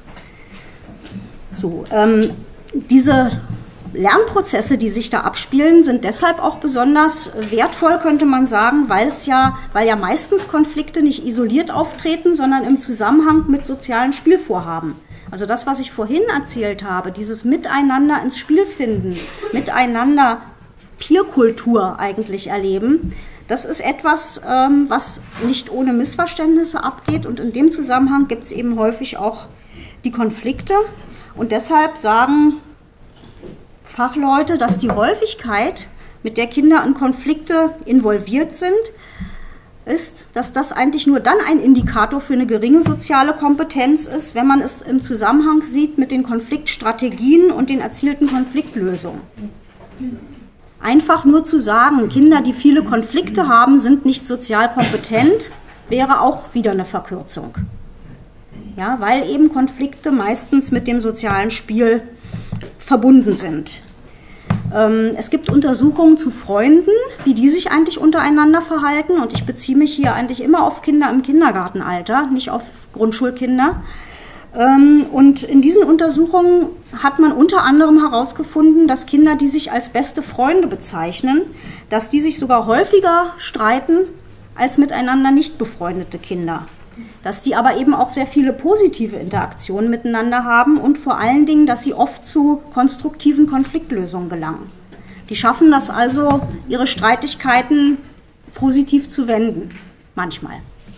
So, diese Lernprozesse, die sich da abspielen, sind deshalb auch besonders wertvoll, könnte man sagen, weil ja meistens Konflikte nicht isoliert auftreten, sondern im Zusammenhang mit sozialen Spielvorhaben. Also das, was ich vorhin erzählt habe, dieses Miteinander ins Spiel finden, miteinander Peerkultur eigentlich erleben, das ist etwas, was nicht ohne Missverständnisse abgeht. Und in dem Zusammenhang gibt es eben häufig auch die Konflikte. Und deshalb sagen Fachleute, dass die Häufigkeit, mit der Kinder in Konflikte involviert sind, ist, dass das eigentlich nur dann ein Indikator für eine geringe soziale Kompetenz ist, wenn man es im Zusammenhang sieht mit den Konfliktstrategien und den erzielten Konfliktlösungen. Einfach nur zu sagen, Kinder, die viele Konflikte haben, sind nicht sozial kompetent, wäre auch wieder eine Verkürzung. Ja, weil eben Konflikte meistens mit dem sozialen Spiel verbunden sind. Es gibt Untersuchungen zu Freunden, wie die sich eigentlich untereinander verhalten. Und ich beziehe mich hier eigentlich immer auf Kinder im Kindergartenalter, nicht auf Grundschulkinder. Und in diesen Untersuchungen hat man unter anderem herausgefunden, dass Kinder, die sich als beste Freunde bezeichnen, dass die sich sogar häufiger streiten als miteinander nicht befreundete Kinder. Dass die aber eben auch sehr viele positive Interaktionen miteinander haben und vor allen Dingen, dass sie oft zu konstruktiven Konfliktlösungen gelangen. Die schaffen das also, ihre Streitigkeiten positiv zu wenden, manchmal.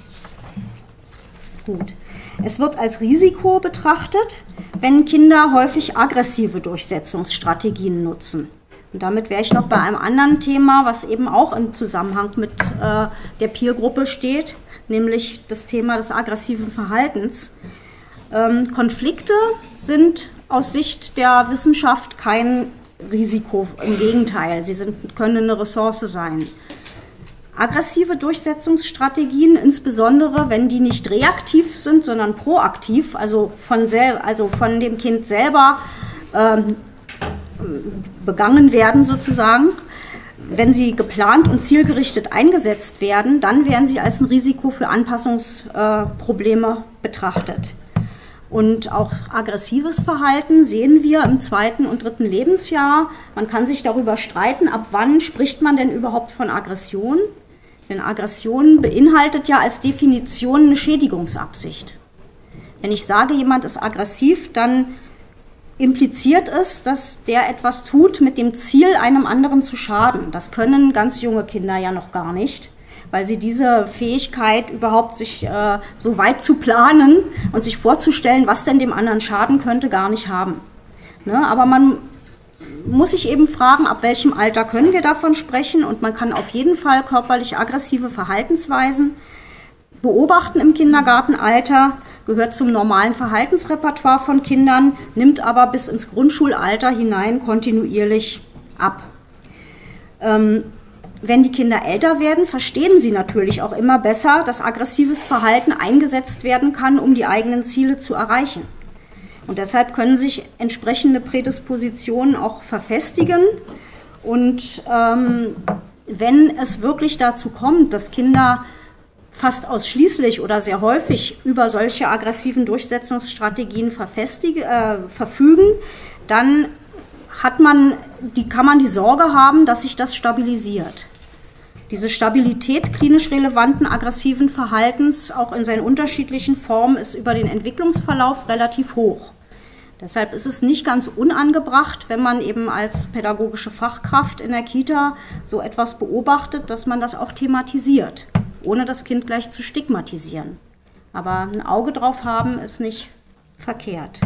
Gut. Es wird als Risiko betrachtet, wenn Kinder häufig aggressive Durchsetzungsstrategien nutzen. Und damit wäre ich noch bei einem anderen Thema, was eben auch im Zusammenhang mit der Peergruppe steht, nämlich das Thema des aggressiven Verhaltens. Konflikte sind aus Sicht der Wissenschaft kein Risiko, im Gegenteil, können eine Ressource sein. Aggressive Durchsetzungsstrategien, insbesondere wenn die nicht reaktiv sind, sondern proaktiv, also von dem Kind selber begangen werden sozusagen, wenn sie geplant und zielgerichtet eingesetzt werden, dann werden sie als ein Risiko für Anpassungsprobleme betrachtet. Und auch aggressives Verhalten sehen wir im 2. und 3. Lebensjahr. Man kann sich darüber streiten, ab wann spricht man denn überhaupt von Aggression? Denn Aggression beinhaltet ja als Definition eine Schädigungsabsicht. Wenn ich sage, jemand ist aggressiv, dann impliziert es, dass der etwas tut mit dem Ziel, einem anderen zu schaden. Das können ganz junge Kinder ja noch gar nicht, weil sie diese Fähigkeit überhaupt sich so weit zu planen und sich vorzustellen, was denn dem anderen schaden könnte, gar nicht haben. Ne? Aber man muss sich eben fragen, ab welchem Alter können wir davon sprechen, und man kann auf jeden Fall körperlich aggressive Verhaltensweisen beobachten im Kindergartenalter, gehört zum normalen Verhaltensrepertoire von Kindern, nimmt aber bis ins Grundschulalter hinein kontinuierlich ab. Wenn die Kinder älter werden, verstehen sie natürlich auch immer besser, dass aggressives Verhalten eingesetzt werden kann, um die eigenen Ziele zu erreichen. Und deshalb können sich entsprechende Prädispositionen auch verfestigen. Und wenn es wirklich dazu kommt, dass Kinder fast ausschließlich oder sehr häufig über solche aggressiven Durchsetzungsstrategien verfügen, dann kann man die Sorge haben, dass sich das stabilisiert. Diese Stabilität klinisch relevanten aggressiven Verhaltens, auch in seinen unterschiedlichen Formen, ist über den Entwicklungsverlauf relativ hoch. Deshalb ist es nicht ganz unangebracht, wenn man eben als pädagogische Fachkraft in der Kita so etwas beobachtet, dass man das auch thematisiert, ohne das Kind gleich zu stigmatisieren. Aber ein Auge drauf haben ist nicht verkehrt.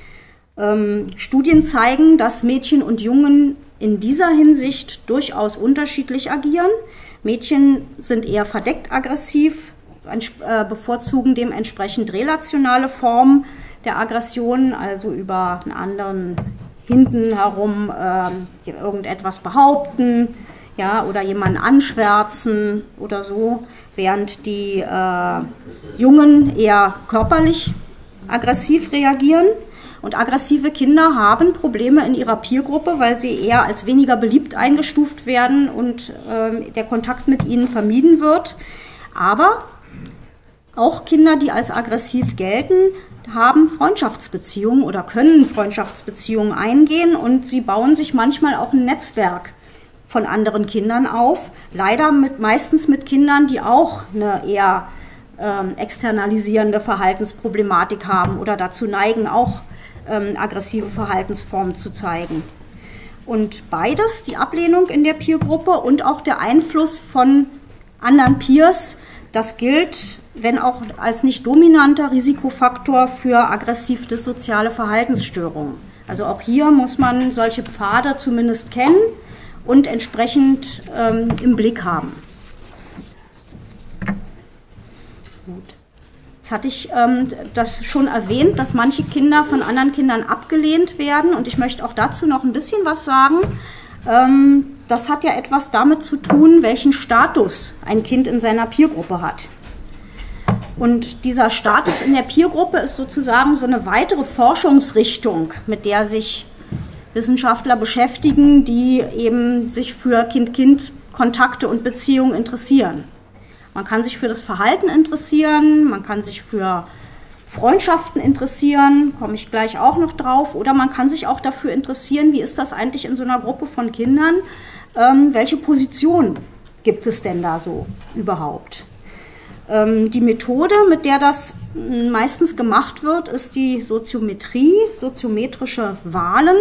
Studien zeigen, dass Mädchen und Jungen in dieser Hinsicht durchaus unterschiedlich agieren. Mädchen sind eher verdeckt aggressiv, bevorzugen dementsprechend relationale Formen der Aggression, also über einen anderen hinten herum irgendetwas behaupten, ja, oder jemanden anschwärzen oder so, während die Jungen eher körperlich aggressiv reagieren. Und aggressive Kinder haben Probleme in ihrer Peergruppe, weil sie eher als weniger beliebt eingestuft werden und der Kontakt mit ihnen vermieden wird. Aber auch Kinder, die als aggressiv gelten, haben Freundschaftsbeziehungen oder können Freundschaftsbeziehungen eingehen, und sie bauen sich manchmal auch ein Netzwerk von anderen Kindern auf. Leider meistens mit Kindern, die auch eine eher externalisierende Verhaltensproblematik haben oder dazu neigen, auch aggressive Verhaltensformen zu zeigen. Und beides, die Ablehnung in der Peergruppe und auch der Einfluss von anderen Peers, das gilt, wenn auch als nicht dominanter Risikofaktor für aggressiv-dissoziale Verhaltensstörungen. Also auch hier muss man solche Pfade zumindest kennen und entsprechend im Blick haben. Gut. Jetzt hatte ich das schon erwähnt, dass manche Kinder von anderen Kindern abgelehnt werden, und ich möchte auch dazu noch ein bisschen was sagen. Das hat ja etwas damit zu tun, welchen Status ein Kind in seiner Peergruppe hat. Und dieser Status in der Peergruppe ist sozusagen so eine weitere Forschungsrichtung, mit der sich Wissenschaftler beschäftigen, die eben sich für Kind-Kind-Kontakte und Beziehungen interessieren. Man kann sich für das Verhalten interessieren, man kann sich für Freundschaften interessieren, komme ich gleich auch noch drauf, oder man kann sich auch dafür interessieren, wie ist das eigentlich in so einer Gruppe von Kindern, welche Position gibt es denn da so überhaupt? Die Methode, mit der das meistens gemacht wird, ist die Soziometrie, soziometrische Wahlen.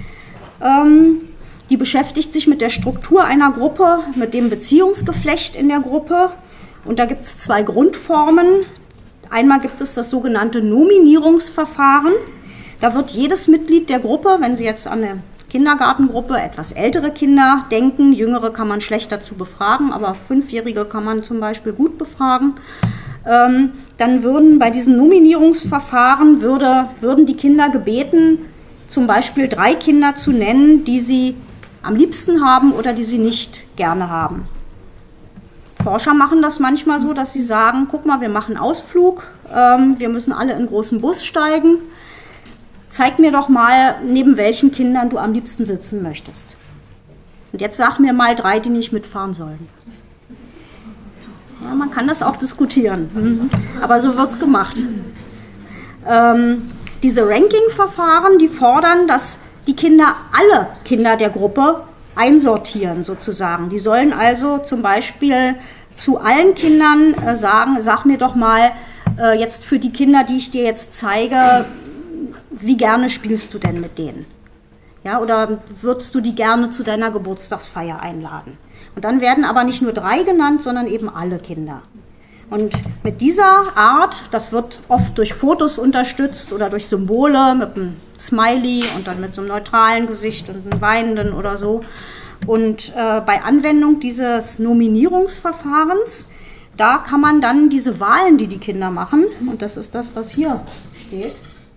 Die beschäftigt sich mit der Struktur einer Gruppe, mit dem Beziehungsgeflecht in der Gruppe. Und da gibt es zwei Grundformen. Einmal gibt es das sogenannte Nominierungsverfahren. Da wird jedes Mitglied der Gruppe, wenn Sie jetzt an eine Kindergartengruppe, etwas ältere Kinder denken, jüngere kann man schlecht dazu befragen, aber 5-Jährige kann man zum Beispiel gut befragen, dann würden bei diesen Nominierungsverfahren würden die Kinder gebeten, zum Beispiel 3 Kinder zu nennen, die sie am liebsten haben oder die sie nicht gerne haben. Forscher machen das manchmal so, dass sie sagen, guck mal, wir machen Ausflug, wir müssen alle in einen großen Bus steigen, zeig mir doch mal, neben welchen Kindern du am liebsten sitzen möchtest. Und jetzt sag mir mal 3, die nicht mitfahren sollen. Ja, man kann das auch diskutieren, aber so wird es gemacht. Diese Ranking-Verfahren, die fordern, dass die Kinder alle Kinder der Gruppe einsortieren sozusagen. Die sollen also zum Beispiel zu allen Kindern sagen, sag mir doch mal jetzt für die Kinder, die ich dir jetzt zeige, wie gerne spielst du denn mit denen? Ja, oder würdest du die gerne zu deiner Geburtstagsfeier einladen? Und dann werden aber nicht nur 3 genannt, sondern eben alle Kinder. Und mit dieser Art, das wird oft durch Fotos unterstützt oder durch Symbole mit einem Smiley und dann mit so einem neutralen Gesicht und einem weinenden oder so. Und bei Anwendung dieses Nominierungsverfahrens, da kann man dann diese Wahlen, die die Kinder machen, und das ist das, was hier steht,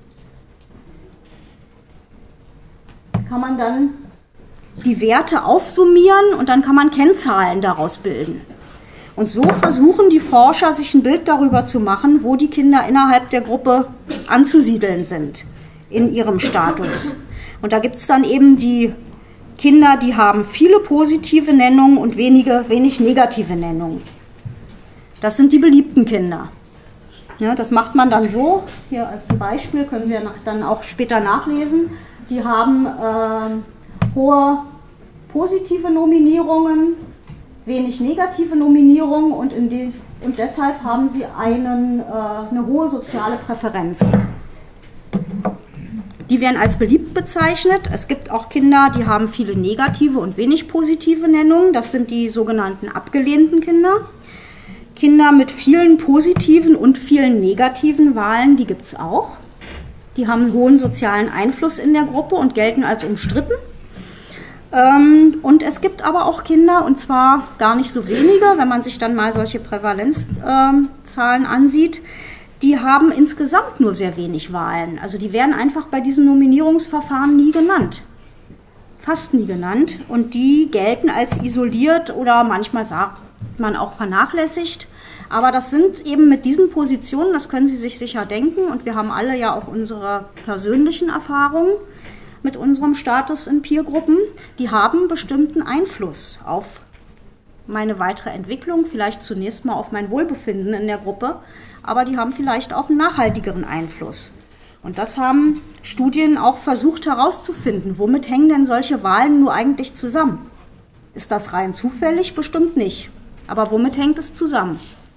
kann man dann die Werte aufsummieren und dann kann man Kennzahlen daraus bilden. Und so versuchen die Forscher, sich ein Bild darüber zu machen, wo die Kinder innerhalb der Gruppe anzusiedeln sind in ihrem Status. Und da gibt es dann eben die Kinder, die haben viele positive Nennungen und wenig negative Nennungen. Das sind die beliebten Kinder. Ja, das macht man dann so, hier als ein Beispiel, können Sie ja dann auch später nachlesen. Die haben hohe positive Nominierungen, wenig negative Nominierungen und deshalb haben sie eine hohe soziale Präferenz. Die werden als beliebt bezeichnet. Es gibt auch Kinder, die haben viele negative und wenig positive Nennungen. Das sind die sogenannten abgelehnten Kinder. Kinder mit vielen positiven und vielen negativen Wahlen, die gibt es auch. Die haben einen hohen sozialen Einfluss in der Gruppe und gelten als umstritten. Und es gibt aber auch Kinder, und zwar gar nicht so wenige, wenn man sich dann mal solche Prävalenzzahlen ansieht, die haben insgesamt nur sehr wenig Wahlen. Also die werden einfach bei diesen Nominierungsverfahren nie genannt. Fast nie genannt. Und die gelten als isoliert oder manchmal sagt man auch vernachlässigt. Aber das sind eben mit diesen Positionen, das können Sie sich sicher denken, und wir haben alle ja auch unsere persönlichen Erfahrungen mit unserem Status in Peergruppen, die haben bestimmten Einfluss auf meine weitere Entwicklung, vielleicht zunächst mal auf mein Wohlbefinden in der Gruppe, aber die haben vielleicht auch einen nachhaltigeren Einfluss. Und das haben Studien auch versucht herauszufinden. Womit hängen denn solche Wahlen nur eigentlich zusammen? Ist das rein zufällig? Bestimmt nicht. Aber womit hängt es zusammen?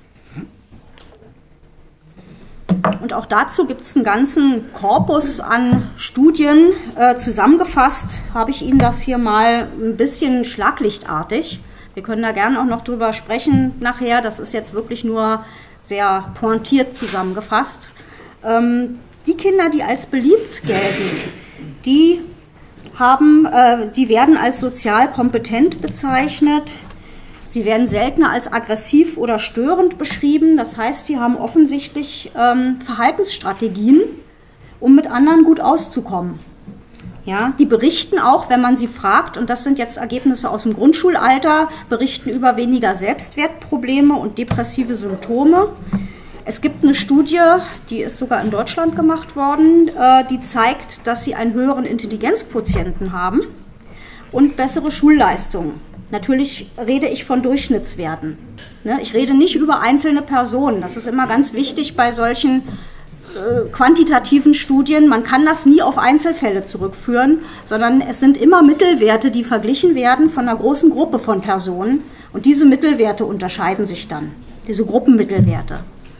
Und auch dazu gibt es einen ganzen Korpus an Studien. Zusammengefasst habe ich Ihnen das hier mal ein bisschen schlaglichtartig. Wir können da gerne auch noch drüber sprechen nachher. Das ist jetzt wirklich nur sehr pointiert zusammengefasst. Die Kinder, die als beliebt gelten, die werden als sozial kompetent bezeichnet. Sie werden seltener als aggressiv oder störend beschrieben. Das heißt, sie haben offensichtlich Verhaltensstrategien, um mit anderen gut auszukommen. Ja, die berichten auch, wenn man sie fragt, und das sind jetzt Ergebnisse aus dem Grundschulalter, berichten über weniger Selbstwertprobleme und depressive Symptome. Es gibt eine Studie, die ist sogar in Deutschland gemacht worden, die zeigt, dass sie einen höheren Intelligenzquotienten haben und bessere Schulleistungen. Natürlich rede ich von Durchschnittswerten. Ich rede nicht über einzelne Personen. Das ist immer ganz wichtig bei solchen quantitativen Studien. Man kann das nie auf Einzelfälle zurückführen, sondern es sind immer Mittelwerte, die verglichen werden von einer großen Gruppe von Personen. Und diese Mittelwerte unterscheiden sich dann, diese Gruppenmittelwerte.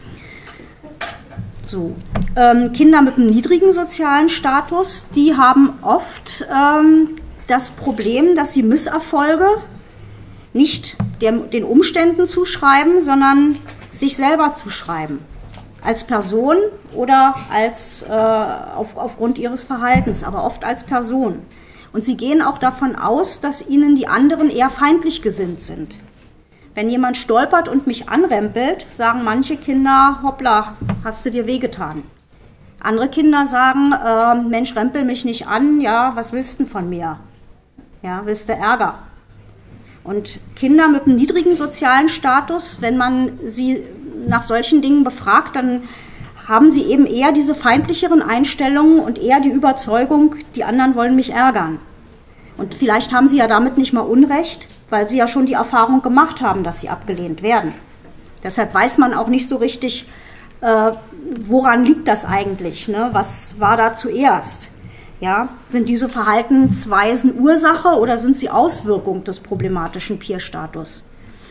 So. Kinder mit einem niedrigen sozialen Status, die haben oft das Problem, dass sie Misserfolge nicht den Umständen zuschreiben, sondern sich selber zuschreiben. Als Person oder aufgrund ihres Verhaltens, aber oft als Person. Und sie gehen auch davon aus, dass ihnen die anderen eher feindlich gesinnt sind. Wenn jemand stolpert und mich anrempelt, sagen manche Kinder, hoppla, hast du dir wehgetan. Andere Kinder sagen, Mensch, rempel mich nicht an, ja, was willst du denn von mir? Ja, willst du Ärger? Und Kinder mit einem niedrigen sozialen Status, wenn man sie nach solchen Dingen befragt, dann haben sie eben eher diese feindlicheren Einstellungen und eher die Überzeugung, die anderen wollen mich ärgern. Und vielleicht haben sie ja damit nicht mal Unrecht, weil sie ja schon die Erfahrung gemacht haben, dass sie abgelehnt werden. Deshalb weiß man auch nicht so richtig, woran liegt das eigentlich? Ne? Was war da zuerst? Ja, sind diese Verhaltensweisen Ursache oder sind sie Auswirkung des problematischen Peer-Status?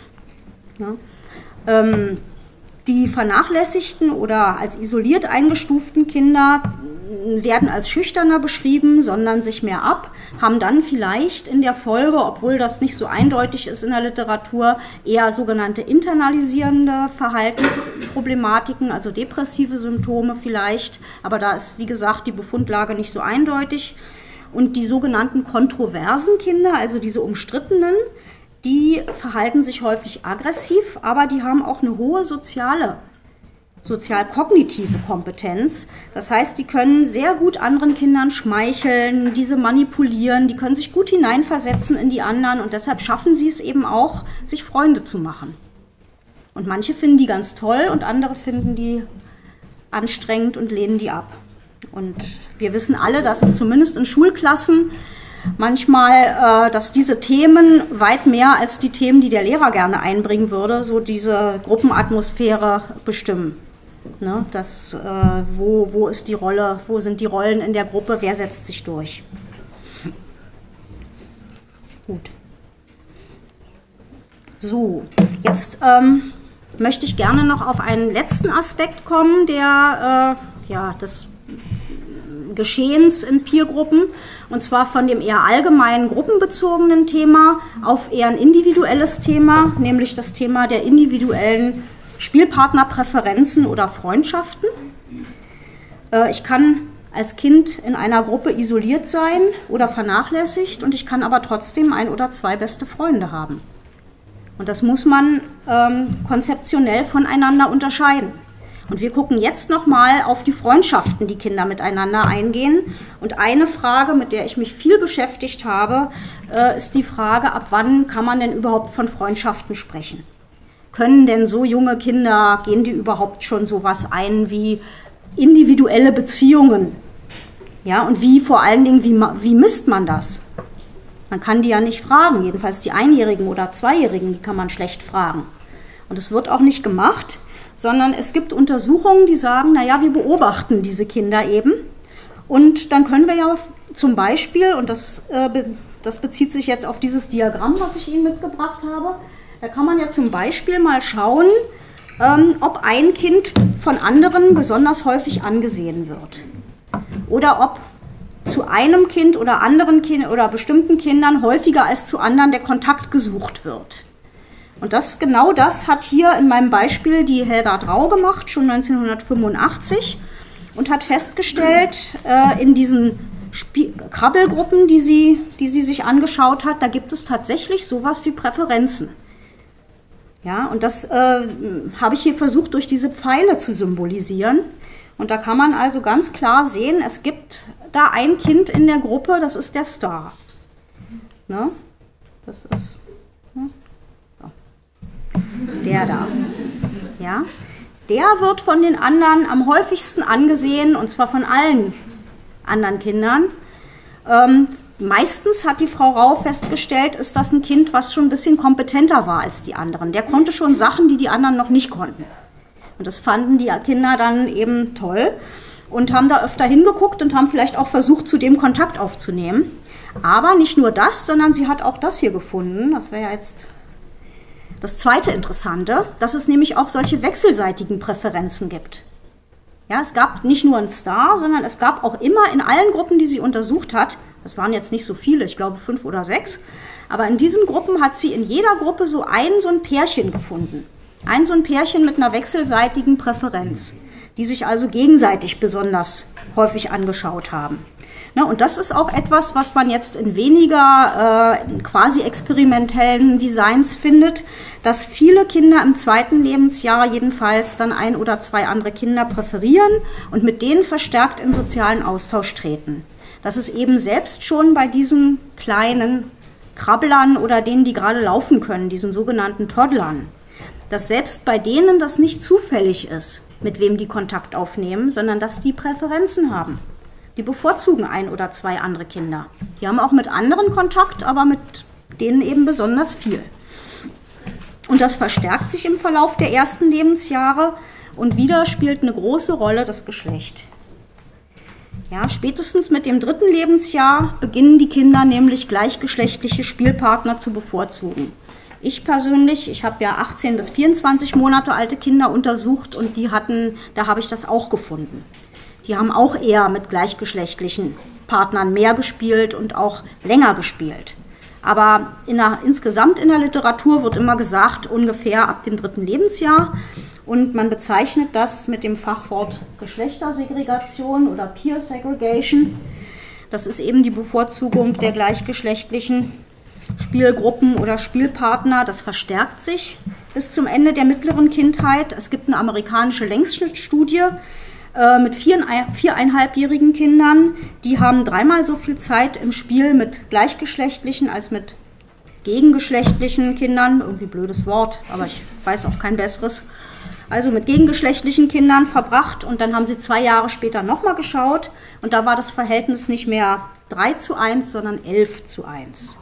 Ja. Die vernachlässigten oder als isoliert eingestuften Kinder werden als schüchterner beschrieben, sondern sich mehr ab, haben dann vielleicht in der Folge, obwohl das nicht so eindeutig ist in der Literatur, eher sogenannte internalisierende Verhaltensproblematiken, also depressive Symptome vielleicht, aber da ist, wie gesagt, die Befundlage nicht so eindeutig. Und die sogenannten kontroversen Kinder, also diese umstrittenen, die verhalten sich häufig aggressiv, aber die haben auch eine hohe sozial-kognitive Kompetenz. Das heißt, die können sehr gut anderen Kindern schmeicheln, diese manipulieren, die können sich gut hineinversetzen in die anderen und deshalb schaffen sie es eben auch, sich Freunde zu machen. Und manche finden die ganz toll und andere finden die anstrengend und lehnen die ab. Und wir wissen alle, dass es zumindest in Schulklassen manchmal, dass diese Themen weit mehr als die Themen, die der Lehrer gerne einbringen würde, so diese Gruppenatmosphäre bestimmen. Ne? Das, wo ist die Rolle, wo sind die Rollen in der Gruppe, wer setzt sich durch? Gut. So, jetzt möchte ich gerne noch auf einen letzten Aspekt kommen, der des Geschehens in Peergruppen, und zwar von dem eher allgemeinen gruppenbezogenen Thema auf eher ein individuelles Thema, nämlich das Thema der individuellen Spielpartnerpräferenzen oder Freundschaften. Ich kann als Kind in einer Gruppe isoliert sein oder vernachlässigt und ich kann aber trotzdem 1 oder 2 beste Freunde haben. Und das muss man konzeptionell voneinander unterscheiden. Und wir gucken jetzt nochmal auf die Freundschaften, die Kinder miteinander eingehen. Und eine Frage, mit der ich mich viel beschäftigt habe, ist die Frage, ab wann kann man denn überhaupt von Freundschaften sprechen? Können denn so junge Kinder, gehen die überhaupt schon sowas ein wie individuelle Beziehungen? Ja, und wie vor allen Dingen, wie misst man das? Man kann die ja nicht fragen, jedenfalls die 1-Jährigen oder 2-Jährigen, die kann man schlecht fragen. Und es wird auch nicht gemacht, sondern es gibt Untersuchungen, die sagen, naja, wir beobachten diese Kinder eben und dann können wir ja zum Beispiel, und das bezieht sich jetzt auf dieses Diagramm, was ich Ihnen mitgebracht habe, da kann man ja zum Beispiel mal schauen, ob ein Kind von anderen besonders häufig angesehen wird oder ob zu einem Kind oder anderen Kindern oder bestimmten Kindern häufiger als zu anderen der Kontakt gesucht wird. Und genau das hat hier in meinem Beispiel die Helga Drau gemacht, schon 1985, und hat festgestellt, in diesen Krabbelgruppen, die sie sich angeschaut hat, da gibt es tatsächlich sowas wie Präferenzen. Ja, und das habe ich hier versucht, durch diese Pfeile zu symbolisieren. Und da kann man also ganz klar sehen, es gibt da ein Kind in der Gruppe, das ist der Star. Ne? Das ist... Ne? Der da, ja, der wird von den anderen am häufigsten angesehen, und zwar von allen anderen Kindern. Meistens hat die Frau Rau festgestellt, ist das ein Kind, was schon ein bisschen kompetenter war als die anderen. Der konnte schon Sachen, die die anderen noch nicht konnten. Und das fanden die Kinder dann eben toll und haben da öfter hingeguckt und haben vielleicht auch versucht, zu dem Kontakt aufzunehmen. Aber nicht nur das, sondern sie hat auch das hier gefunden, das wäre ja jetzt... Das zweite Interessante, dass es nämlich auch solche wechselseitigen Präferenzen gibt. Ja, es gab nicht nur einen Star, sondern es gab auch immer in allen Gruppen, die sie untersucht hat, das waren jetzt nicht so viele, ich glaube 5 oder 6, aber in diesen Gruppen hat sie in jeder Gruppe so ein Pärchen gefunden. So ein Pärchen mit einer wechselseitigen Präferenz, die sich also gegenseitig besonders häufig angeschaut haben. Und das ist auch etwas, was man jetzt in weniger quasi experimentellen Designs findet, dass viele Kinder im 2. Lebensjahr jedenfalls dann 1 oder 2 andere Kinder präferieren und mit denen verstärkt in sozialen Austausch treten. Dass es eben selbst schon bei diesen kleinen Krabblern oder denen, die gerade laufen können, diesen sogenannten Toddlern, dass selbst bei denen das nicht zufällig ist, mit wem die Kontakt aufnehmen, sondern dass die Präferenzen haben. Die bevorzugen 1 oder 2 andere Kinder. Die haben auch mit anderen Kontakt, aber mit denen eben besonders viel. Und das verstärkt sich im Verlauf der ersten Lebensjahre. Und wieder spielt eine große Rolle das Geschlecht. Ja, spätestens mit dem 3. Lebensjahr beginnen die Kinder nämlich gleichgeschlechtliche Spielpartner zu bevorzugen. Ich persönlich, ich habe ja 18 bis 24 Monate alte Kinder untersucht und da habe ich das auch gefunden. Die haben auch eher mit gleichgeschlechtlichen Partnern mehr gespielt und auch länger gespielt. Aber insgesamt in der Literatur wird immer gesagt, ungefähr ab dem 3. Lebensjahr. Und man bezeichnet das mit dem Fachwort Geschlechtersegregation oder Peer Segregation. Das ist eben die Bevorzugung der gleichgeschlechtlichen Spielgruppen oder Spielpartner. Das verstärkt sich bis zum Ende der mittleren Kindheit. Es gibt eine amerikanische Längsschnittstudie mit 4,5-jährigen Kindern. Die haben 3-mal so viel Zeit im Spiel mit gleichgeschlechtlichen als mit gegengeschlechtlichen Kindern. Irgendwie blödes Wort, aber ich weiß auch kein besseres. Also mit gegengeschlechtlichen Kindern verbracht und dann haben sie 2 Jahre später nochmal geschaut und da war das Verhältnis nicht mehr 3:1, sondern 11:1.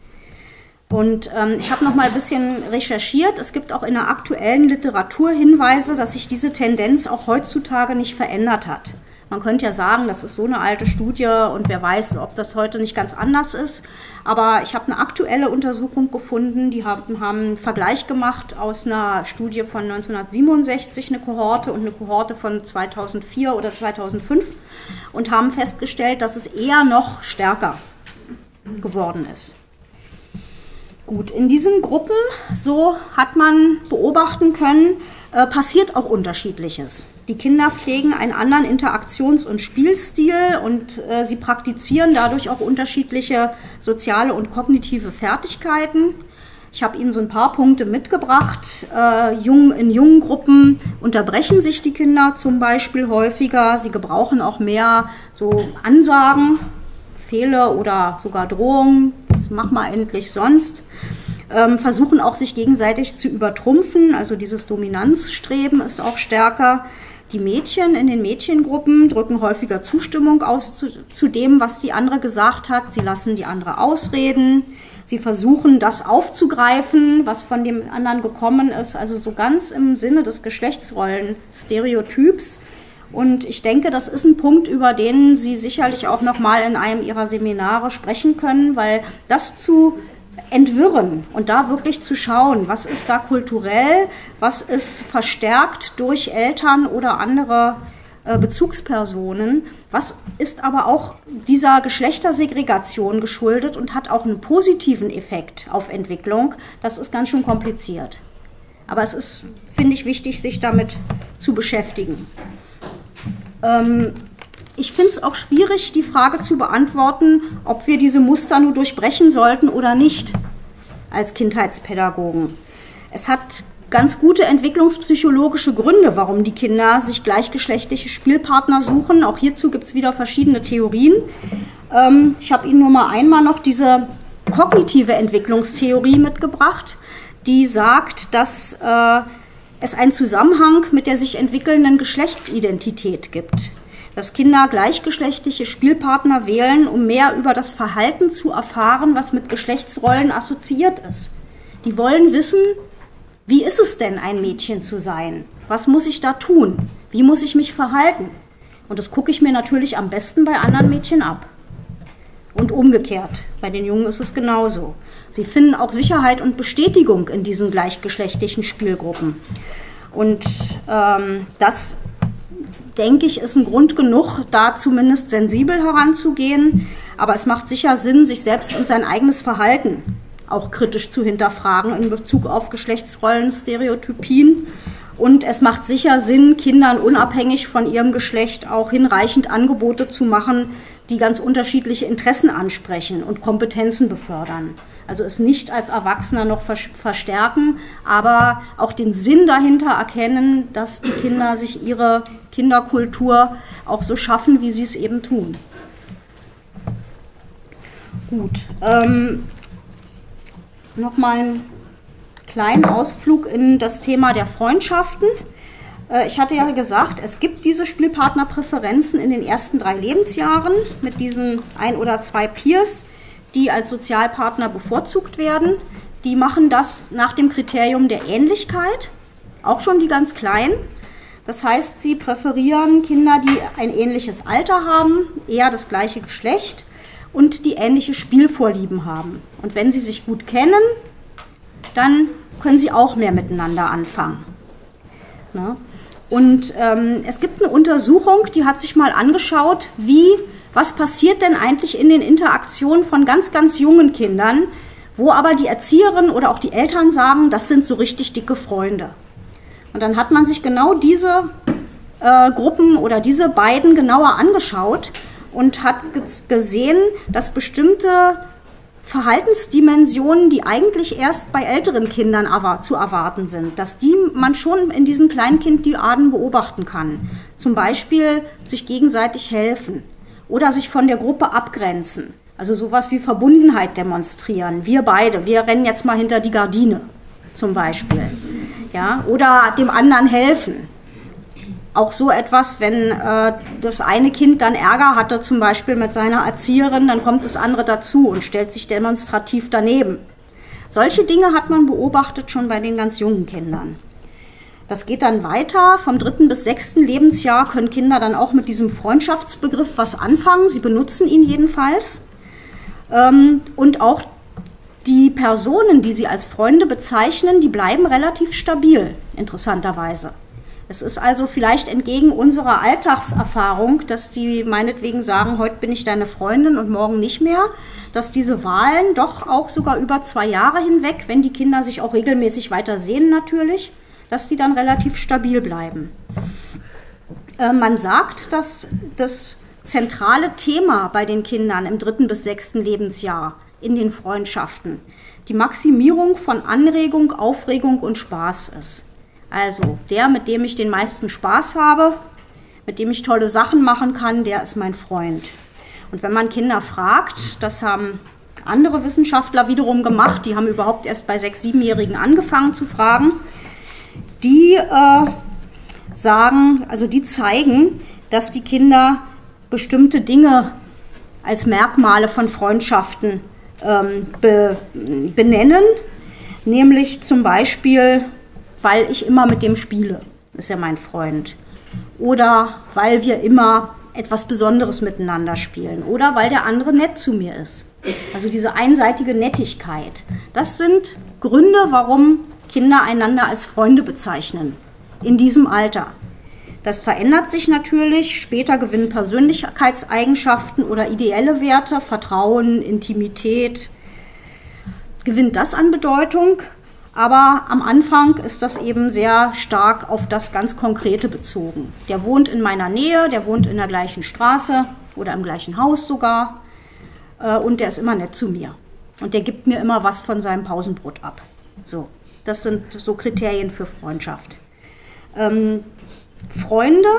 Und ich habe noch mal ein bisschen recherchiert. Es gibt auch in der aktuellen Literatur Hinweise, dass sich diese Tendenz auch heutzutage nicht verändert hat. Man könnte ja sagen, das ist so eine alte Studie und wer weiß, ob das heute nicht ganz anders ist. Aber ich habe eine aktuelle Untersuchung gefunden, die haben einen Vergleich gemacht aus einer Studie von 1967, eine Kohorte und eine Kohorte von 2004 oder 2005 und haben festgestellt, dass es eher noch stärker geworden ist. Gut, in diesen Gruppen, so hat man beobachten können, passiert auch Unterschiedliches. Die Kinder pflegen einen anderen Interaktions- und Spielstil und sie praktizieren dadurch auch unterschiedliche soziale und kognitive Fertigkeiten. Ich habe Ihnen so ein paar Punkte mitgebracht. In jungen Gruppen unterbrechen sich die Kinder zum Beispiel häufiger. Sie gebrauchen auch mehr so Ansagen, Befehle oder sogar Drohungen. Das mach mal endlich sonst. Versuchen auch sich gegenseitig zu übertrumpfen, also dieses Dominanzstreben ist auch stärker. Die Mädchen in den Mädchengruppen drücken häufiger Zustimmung aus zu dem, was die andere gesagt hat. Sie lassen die andere ausreden. Sie versuchen, das aufzugreifen, was von dem anderen gekommen ist, also so ganz im Sinne des Geschlechtsrollenstereotyps. Und ich denke, das ist ein Punkt, über den Sie sicherlich auch noch mal in einem Ihrer Seminare sprechen können, weil das zu entwirren und da wirklich zu schauen, was ist da kulturell, was ist verstärkt durch Eltern oder andere Bezugspersonen, was ist aber auch dieser Geschlechtersegregation geschuldet und hat auch einen positiven Effekt auf Entwicklung, das ist ganz schön kompliziert. Aber es ist, finde ich, wichtig, sich damit zu beschäftigen. Ich finde es auch schwierig, die Frage zu beantworten, ob wir diese Muster nur durchbrechen sollten oder nicht als Kindheitspädagogen. Es hat ganz gute entwicklungspsychologische Gründe, warum die Kinder sich gleichgeschlechtliche Spielpartner suchen. Auch hierzu gibt es wieder verschiedene Theorien. Ich habe Ihnen nur mal einmal noch diese kognitive Entwicklungstheorie mitgebracht, die sagt, dass es einen Zusammenhang mit der sich entwickelnden Geschlechtsidentität gibt. Dass Kinder gleichgeschlechtliche Spielpartner wählen, um mehr über das Verhalten zu erfahren, was mit Geschlechtsrollen assoziiert ist. Die wollen wissen, wie ist es denn, ein Mädchen zu sein? Was muss ich da tun? Wie muss ich mich verhalten? Und das gucke ich mir natürlich am besten bei anderen Mädchen ab. Und umgekehrt, bei den Jungen ist es genauso. Sie finden auch Sicherheit und Bestätigung in diesen gleichgeschlechtlichen Spielgruppen. Und das, denke ich, ist ein Grund genug, da zumindest sensibel heranzugehen. Aber es macht sicher Sinn, sich selbst und sein eigenes Verhalten auch kritisch zu hinterfragen in Bezug auf Geschlechtsrollen, Stereotypien. Und es macht sicher Sinn, Kindern unabhängig von ihrem Geschlecht auch hinreichend Angebote zu machen, die ganz unterschiedliche Interessen ansprechen und Kompetenzen befördern. Also es nicht als Erwachsener noch verstärken, aber auch den Sinn dahinter erkennen, dass die Kinder sich ihre Kinderkultur auch so schaffen, wie sie es eben tun. Gut, nochmal einen kleinen Ausflug in das Thema der Freundschaften. Ich hatte ja gesagt, es gibt diese Spielpartnerpräferenzen in den ersten 3 Lebensjahren mit diesen 1 oder 2 Peers, die als Sozialpartner bevorzugt werden. Die machen das nach dem Kriterium der Ähnlichkeit, auch schon die ganz Kleinen. Das heißt, sie präferieren Kinder, die ein ähnliches Alter haben, eher das gleiche Geschlecht und die ähnliche Spielvorlieben haben. Und wenn sie sich gut kennen, dann können sie auch mehr miteinander anfangen. Ne? Und es gibt eine Untersuchung, die hat sich mal angeschaut, was passiert denn eigentlich in den Interaktionen von ganz, ganz jungen Kindern, wo aber die Erzieherin oder auch die Eltern sagen, das sind so richtig dicke Freunde. Und dann hat man sich genau diese Gruppen oder diese beiden genauer angeschaut und hat gesehen, dass bestimmte Verhaltensdimensionen, die eigentlich erst bei älteren Kindern zu erwarten sind, dass man schon in diesen Kleinkinddiaden beobachten kann. Zum Beispiel sich gegenseitig helfen oder sich von der Gruppe abgrenzen. Also sowas wie Verbundenheit demonstrieren. Wir beide, wir rennen jetzt mal hinter die Gardine zum Beispiel. Ja, oder dem anderen helfen. Auch so etwas, wenn das eine Kind dann Ärger hatte, zum Beispiel mit seiner Erzieherin, dann kommt das andere dazu und stellt sich demonstrativ daneben. Solche Dinge hat man beobachtet schon bei den ganz jungen Kindern. Das geht dann weiter. Vom 3. bis 6. Lebensjahr können Kinder dann auch mit diesem Freundschaftsbegriff was anfangen. Sie benutzen ihn jedenfalls. Und auch die Personen, die sie als Freunde bezeichnen, die bleiben relativ stabil, interessanterweise. Es ist also vielleicht entgegen unserer Alltagserfahrung, dass die meinetwegen sagen, heute bin ich deine Freundin und morgen nicht mehr, dass diese Wahlen doch auch sogar über 2 Jahre hinweg, wenn die Kinder sich auch regelmäßig weiter sehen natürlich, dass die dann relativ stabil bleiben. Man sagt, dass das zentrale Thema bei den Kindern im 3. bis 6. Lebensjahr in den Freundschaften die Maximierung von Anregung, Aufregung und Spaß ist. Also der, mit dem ich den meisten Spaß habe, mit dem ich tolle Sachen machen kann, der ist mein Freund. Und wenn man Kinder fragt, das haben andere Wissenschaftler wiederum gemacht, die haben überhaupt erst bei 6-, 7-Jährigen angefangen zu fragen, die zeigen, dass die Kinder bestimmte Dinge als Merkmale von Freundschaften benennen, nämlich zum Beispiel, weil ich immer mit dem spiele, ist ja mein Freund, oder weil wir immer etwas Besonderes miteinander spielen oder weil der andere nett zu mir ist. Also diese einseitige Nettigkeit, das sind Gründe, warum Kinder einander als Freunde bezeichnen in diesem Alter. Das verändert sich natürlich, später gewinnen Persönlichkeitseigenschaften oder ideelle Werte, Vertrauen, Intimität, gewinnt das an Bedeutung, aber am Anfang ist das eben sehr stark auf das ganz Konkrete bezogen. Der wohnt in meiner Nähe, der wohnt in der gleichen Straße oder im gleichen Haus sogar und der ist immer nett zu mir und der gibt mir immer was von seinem Pausenbrot ab. So, das sind so Kriterien für Freundschaft. Freunde,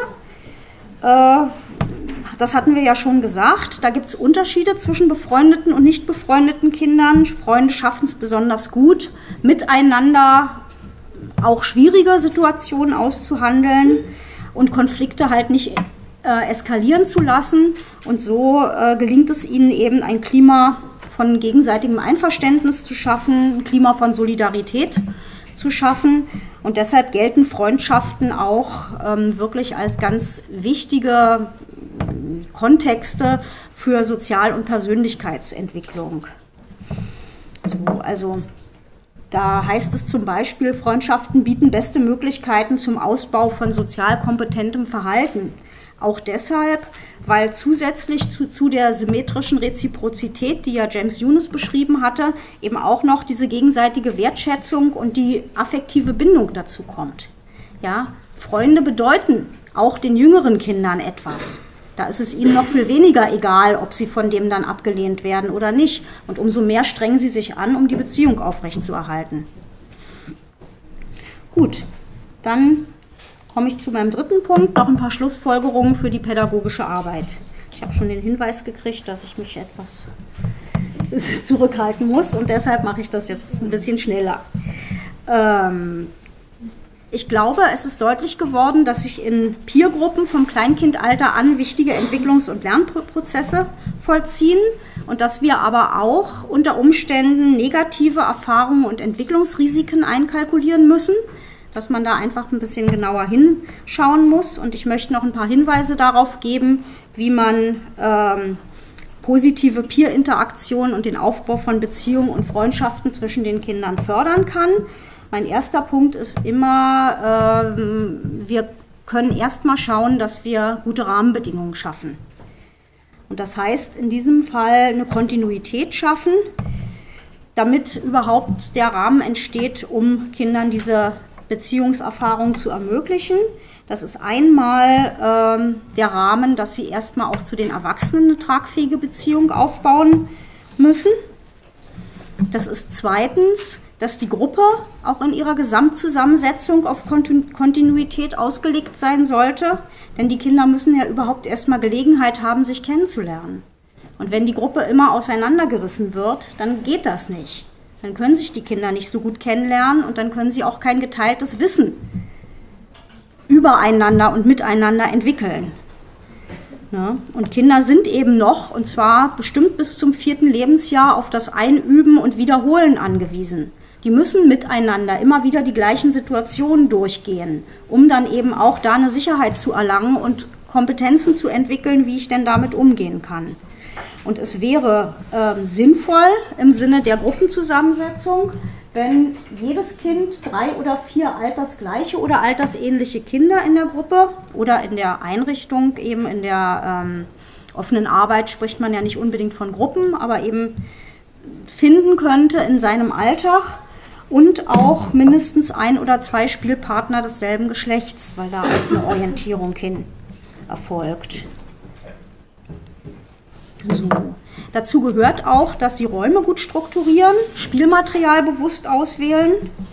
das hatten wir ja schon gesagt, da gibt es Unterschiede zwischen befreundeten und nicht befreundeten Kindern. Freunde schaffen es besonders gut, miteinander auch schwierige Situationen auszuhandeln und Konflikte halt nicht eskalieren zu lassen. Und so gelingt es ihnen eben, ein Klima von gegenseitigem Einverständnis zu schaffen, ein Klima von Solidarität zu schaffen. Und deshalb gelten Freundschaften auch wirklich als ganz wichtige Kontexte für Sozial- und Persönlichkeitsentwicklung. So, also da heißt es zum Beispiel, Freundschaften bieten beste Möglichkeiten zum Ausbau von sozial kompetentem Verhalten. Auch deshalb, weil zusätzlich zu der symmetrischen Reziprozität, die ja James Younes beschrieben hatte, eben auch noch diese gegenseitige Wertschätzung und die affektive Bindung dazu kommt. Ja, Freunde bedeuten auch den jüngeren Kindern etwas. Da ist es ihnen noch viel weniger egal, ob sie von dem dann abgelehnt werden oder nicht. Und umso mehr strengen sie sich an, um die Beziehung aufrechtzuerhalten. Gut, dann komme ich zu meinem dritten Punkt, noch ein paar Schlussfolgerungen für die pädagogische Arbeit. Ich habe schon den Hinweis gekriegt, dass ich mich etwas zurückhalten muss und deshalb mache ich das jetzt ein bisschen schneller. Ich glaube, es ist deutlich geworden, dass sich in Peergruppen vom Kleinkindalter an wichtige Entwicklungs- und Lernprozesse vollziehen und dass wir aber auch unter Umständen negative Erfahrungen und Entwicklungsrisiken einkalkulieren müssen, dass man da einfach ein bisschen genauer hinschauen muss. Und ich möchte noch ein paar Hinweise darauf geben, wie man positive Peer-Interaktion und den Aufbau von Beziehungen und Freundschaften zwischen den Kindern fördern kann. Mein erster Punkt ist immer, wir können erstmal schauen, dass wir gute Rahmenbedingungen schaffen. Und das heißt in diesem Fall eine Kontinuität schaffen, damit überhaupt der Rahmen entsteht, um Kindern diese Beziehungserfahrung zu ermöglichen. Das ist einmal der Rahmen, dass sie erstmal auch zu den Erwachsenen eine tragfähige Beziehung aufbauen müssen. Das ist zweitens, dass die Gruppe auch in ihrer Gesamtzusammensetzung auf Kontinuität ausgelegt sein sollte, denn die Kinder müssen ja überhaupt erstmal Gelegenheit haben, sich kennenzulernen. Und wenn die Gruppe immer auseinandergerissen wird, dann geht das nicht. Dann können sich die Kinder nicht so gut kennenlernen und dann können sie auch kein geteiltes Wissen übereinander und miteinander entwickeln. Ja, und Kinder sind eben noch, und zwar bestimmt bis zum 4. Lebensjahr, auf das Einüben und Wiederholen angewiesen. Die müssen miteinander immer wieder die gleichen Situationen durchgehen, um dann eben auch da eine Sicherheit zu erlangen und Kompetenzen zu entwickeln, wie ich denn damit umgehen kann. Und es wäre sinnvoll im Sinne der Gruppenzusammensetzung, wenn jedes Kind 3 oder 4 altersgleiche oder altersähnliche Kinder in der Gruppe oder in der Einrichtung, eben in der offenen Arbeit spricht man ja nicht unbedingt von Gruppen, aber eben finden könnte in seinem Alltag und auch mindestens 1 oder 2 Spielpartner desselben Geschlechts, weil da auch eine Orientierung hin erfolgt. So. Dazu gehört auch, dass sie Räume gut strukturieren, Spielmaterial bewusst auswählen.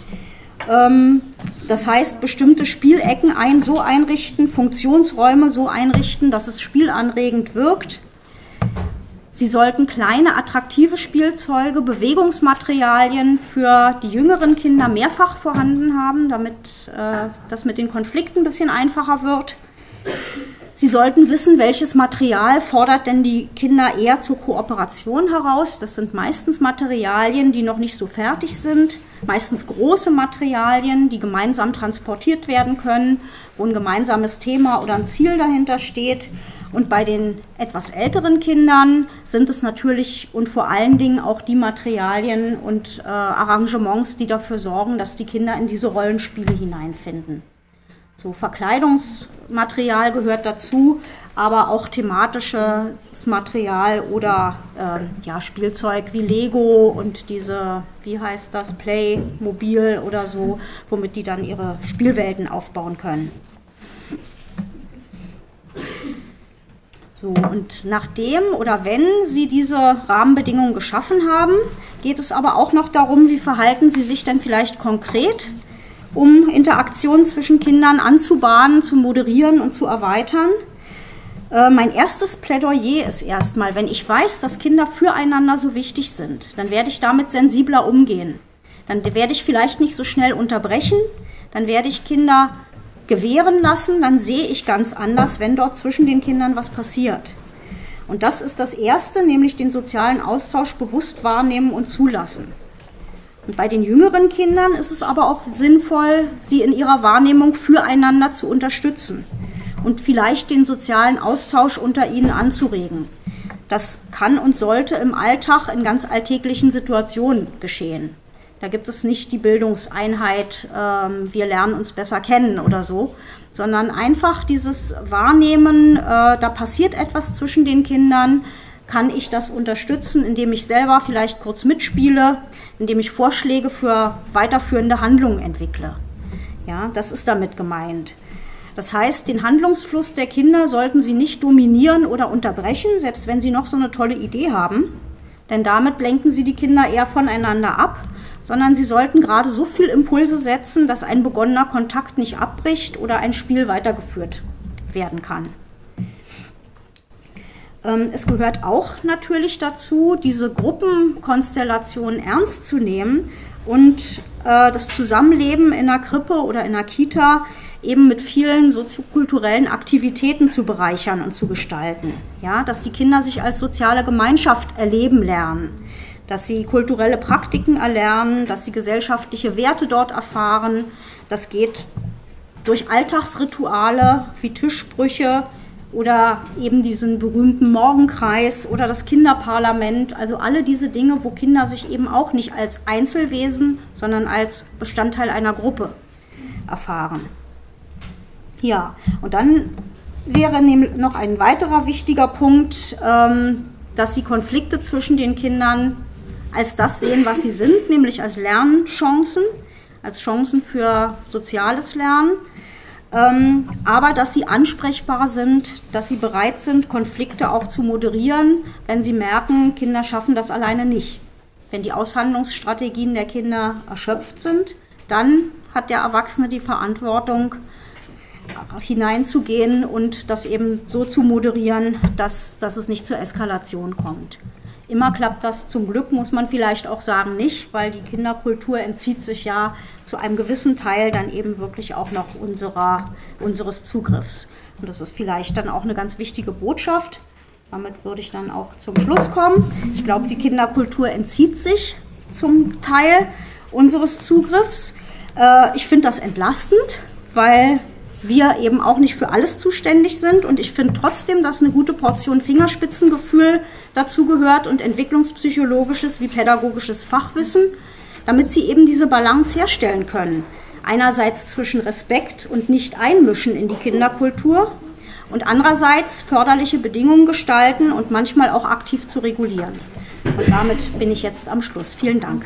Das heißt, bestimmte Spielecken so einrichten, Funktionsräume so einrichten, dass es spielanregend wirkt. Sie sollten kleine, attraktive Spielzeuge, Bewegungsmaterialien für die jüngeren Kinder mehrfach vorhanden haben, damit das mit den Konflikten ein bisschen einfacher wird. Sie sollten wissen, welches Material fordert denn die Kinder eher zur Kooperation heraus. Das sind meistens Materialien, die noch nicht so fertig sind, meistens große Materialien, die gemeinsam transportiert werden können, wo ein gemeinsames Thema oder ein Ziel dahinter steht. Und bei den etwas älteren Kindern sind es natürlich und vor allen Dingen auch die Materialien und Arrangements, die dafür sorgen, dass die Kinder in diese Rollenspiele hineinfinden. So Verkleidungsmaterial gehört dazu, aber auch thematisches Material oder Spielzeug wie Lego und diese, wie heißt das, Playmobil oder so, womit die dann ihre Spielwelten aufbauen können. So, und nachdem oder wenn Sie diese Rahmenbedingungen geschaffen haben, geht es aber auch noch darum, wie verhalten Sie sich denn vielleicht konkret, um Interaktionen zwischen Kindern anzubahnen, zu moderieren und zu erweitern. Mein erstes Plädoyer ist erstmal, wenn ich weiß, dass Kinder füreinander so wichtig sind, dann werde ich damit sensibler umgehen. Dann werde ich vielleicht nicht so schnell unterbrechen, dann werde ich Kinder gewähren lassen, dann sehe ich ganz anders, wenn dort zwischen den Kindern was passiert. Und das ist das Erste, nämlich den sozialen Austausch bewusst wahrnehmen und zulassen. Und bei den jüngeren Kindern ist es aber auch sinnvoll, sie in ihrer Wahrnehmung füreinander zu unterstützen und vielleicht den sozialen Austausch unter ihnen anzuregen. Das kann und sollte im Alltag in ganz alltäglichen Situationen geschehen. Da gibt es nicht die Bildungseinheit, wir lernen uns besser kennen oder so, sondern einfach dieses Wahrnehmen, da passiert etwas zwischen den Kindern. Kann ich das unterstützen, indem ich selber vielleicht kurz mitspiele, indem ich Vorschläge für weiterführende Handlungen entwickle. Ja, das ist damit gemeint. Das heißt, den Handlungsfluss der Kinder sollten sie nicht dominieren oder unterbrechen, selbst wenn sie noch so eine tolle Idee haben, denn damit lenken sie die Kinder eher voneinander ab, sondern sie sollten gerade so viel Impulse setzen, dass ein begonnener Kontakt nicht abbricht oder ein Spiel weitergeführt werden kann. Es gehört auch natürlich dazu, diese Gruppenkonstellation ernst zu nehmen und das Zusammenleben in einer Krippe oder in einer Kita eben mit vielen soziokulturellen Aktivitäten zu bereichern und zu gestalten. Ja, dass die Kinder sich als soziale Gemeinschaft erleben lernen, dass sie kulturelle Praktiken erlernen, dass sie gesellschaftliche Werte dort erfahren, Das geht durch Alltagsrituale wie Tischsprüche oder eben diesen berühmten Morgenkreis oder das Kinderparlament, also alle diese Dinge, wo Kinder sich eben auch nicht als Einzelwesen, sondern als Bestandteil einer Gruppe erfahren. Ja, und dann wäre noch ein weiterer wichtiger Punkt, dass sie Konflikte zwischen den Kindern als das sehen, was sie sind, nämlich als Lernchancen, als Chancen für soziales Lernen, aber dass sie ansprechbar sind, dass sie bereit sind, Konflikte auch zu moderieren, wenn sie merken, Kinder schaffen das alleine nicht. Wenn die Aushandlungsstrategien der Kinder erschöpft sind, dann hat der Erwachsene die Verantwortung, hineinzugehen und das eben so zu moderieren, dass es nicht zur Eskalation kommt. Immer klappt das zum Glück, muss man vielleicht auch sagen, nicht, weil die Kinderkultur entzieht sich ja zu einem gewissen Teil dann eben wirklich auch noch unseres Zugriffs. Und das ist vielleicht dann auch eine ganz wichtige Botschaft. Damit würde ich dann auch zum Schluss kommen. Ich glaube, die Kinderkultur entzieht sich zum Teil unseres Zugriffs. Ich finde das entlastend, weil wir eben auch nicht für alles zuständig sind. Und ich finde trotzdem, dass eine gute Portion Fingerspitzengefühl dazu gehört und entwicklungspsychologisches wie pädagogisches Fachwissen, damit sie eben diese Balance herstellen können. Einerseits zwischen Respekt und Nicht-Einmischen in die Kinderkultur und andererseits förderliche Bedingungen gestalten und manchmal auch aktiv zu regulieren. Und damit bin ich jetzt am Schluss. Vielen Dank.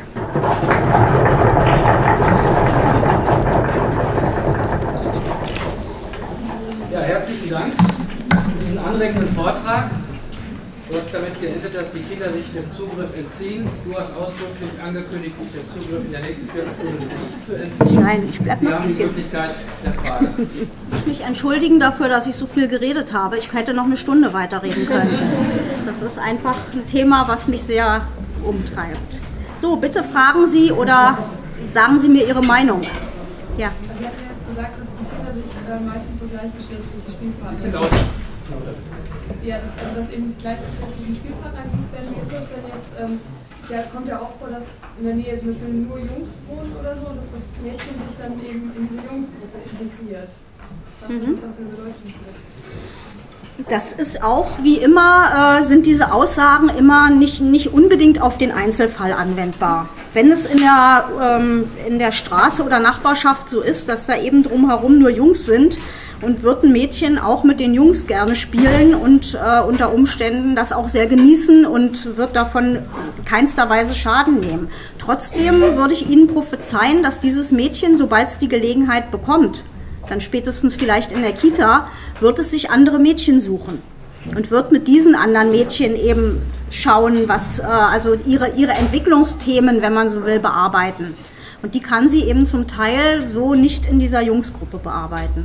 Ja, herzlichen Dank für diesen anregenden Vortrag. Du hast damit geendet, dass die Kinder sich dem Zugriff entziehen. Du hast ausdrücklich angekündigt, sich dem Zugriff in der nächsten Viertelstunde nicht zu entziehen. Nein, ich bleibe noch ein bisschen. Wir haben die Möglichkeit der Frage. Ich muss mich entschuldigen dafür, dass ich so viel geredet habe. Ich hätte noch eine Stunde weiterreden können. Das ist einfach ein Thema, was mich sehr umtreibt. So, bitte fragen Sie oder sagen Sie mir Ihre Meinung. Ja. Sie hatten jetzt gesagt, dass die Kinder sich meistens so gleichgeschlechtliche Spielpartner. Ja, dass eben gleichgeschlechtliche Spielpartner gesucht werden. Wie ist das denn jetzt? Kommt ja auch vor, dass in der Nähe zum Beispiel nur Jungs wohnen oder so, und dass das Mädchen sich dann eben in diese Jungsgruppe integriert. Was ist das dann für eine Bedeutung vielleicht? Das ist auch, wie immer, sind diese Aussagen immer nicht unbedingt auf den Einzelfall anwendbar. Wenn es in der Straße oder Nachbarschaft so ist, dass da eben drumherum nur Jungs sind und wird ein Mädchen auch mit den Jungs gerne spielen und unter Umständen das auch sehr genießen und wird davon keinster Weise Schaden nehmen. Trotzdem würde ich Ihnen prophezeien, dass dieses Mädchen, sobald es die Gelegenheit bekommt, dann spätestens vielleicht in der Kita, wird es sich andere Mädchen suchen und wird mit diesen anderen Mädchen eben schauen, also ihre Entwicklungsthemen, wenn man so will, bearbeiten. Und die kann sie eben zum Teil so nicht in dieser Jungsgruppe bearbeiten.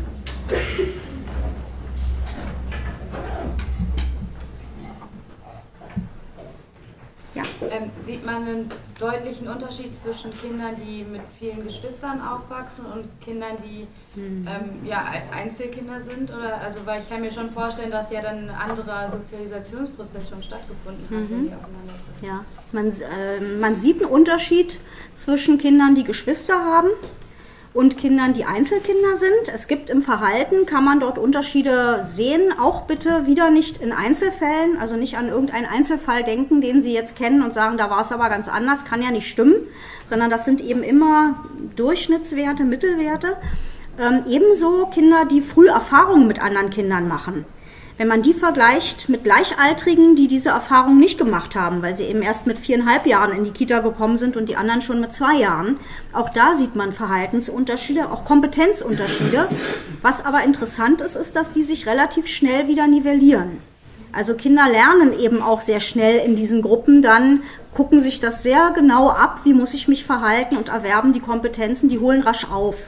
Ja. Sieht man einen deutlichen Unterschied zwischen Kindern, die mit vielen Geschwistern aufwachsen und Kindern, die Einzelkinder sind? Oder, also, weil ich kann mir schon vorstellen, dass ja dann ein anderer Sozialisationsprozess schon stattgefunden hat, wenn die aufeinander sind. Ja, man sieht einen Unterschied zwischen Kindern, die Geschwister haben, und Kindern, die Einzelkinder sind. Es gibt im Verhalten, kann man dort Unterschiede sehen, auch bitte wieder nicht in Einzelfällen, also nicht an irgendeinen Einzelfall denken, den Sie jetzt kennen und sagen, da war es aber ganz anders, kann ja nicht stimmen, sondern das sind eben immer Durchschnittswerte, Mittelwerte. Ebenso Kinder, die früh Erfahrungen mit anderen Kindern machen. Wenn man die vergleicht mit Gleichaltrigen, die diese Erfahrung nicht gemacht haben, weil sie eben erst mit 4,5 Jahren in die Kita gekommen sind und die anderen schon mit 2 Jahren, auch da sieht man Verhaltensunterschiede, auch Kompetenzunterschiede. Was aber interessant ist, ist, dass die sich relativ schnell wieder nivellieren. Also Kinder lernen eben auch sehr schnell in diesen Gruppen, dann gucken sich das sehr genau ab, wie muss ich mich verhalten, und erwerben die Kompetenzen, die holen rasch auf.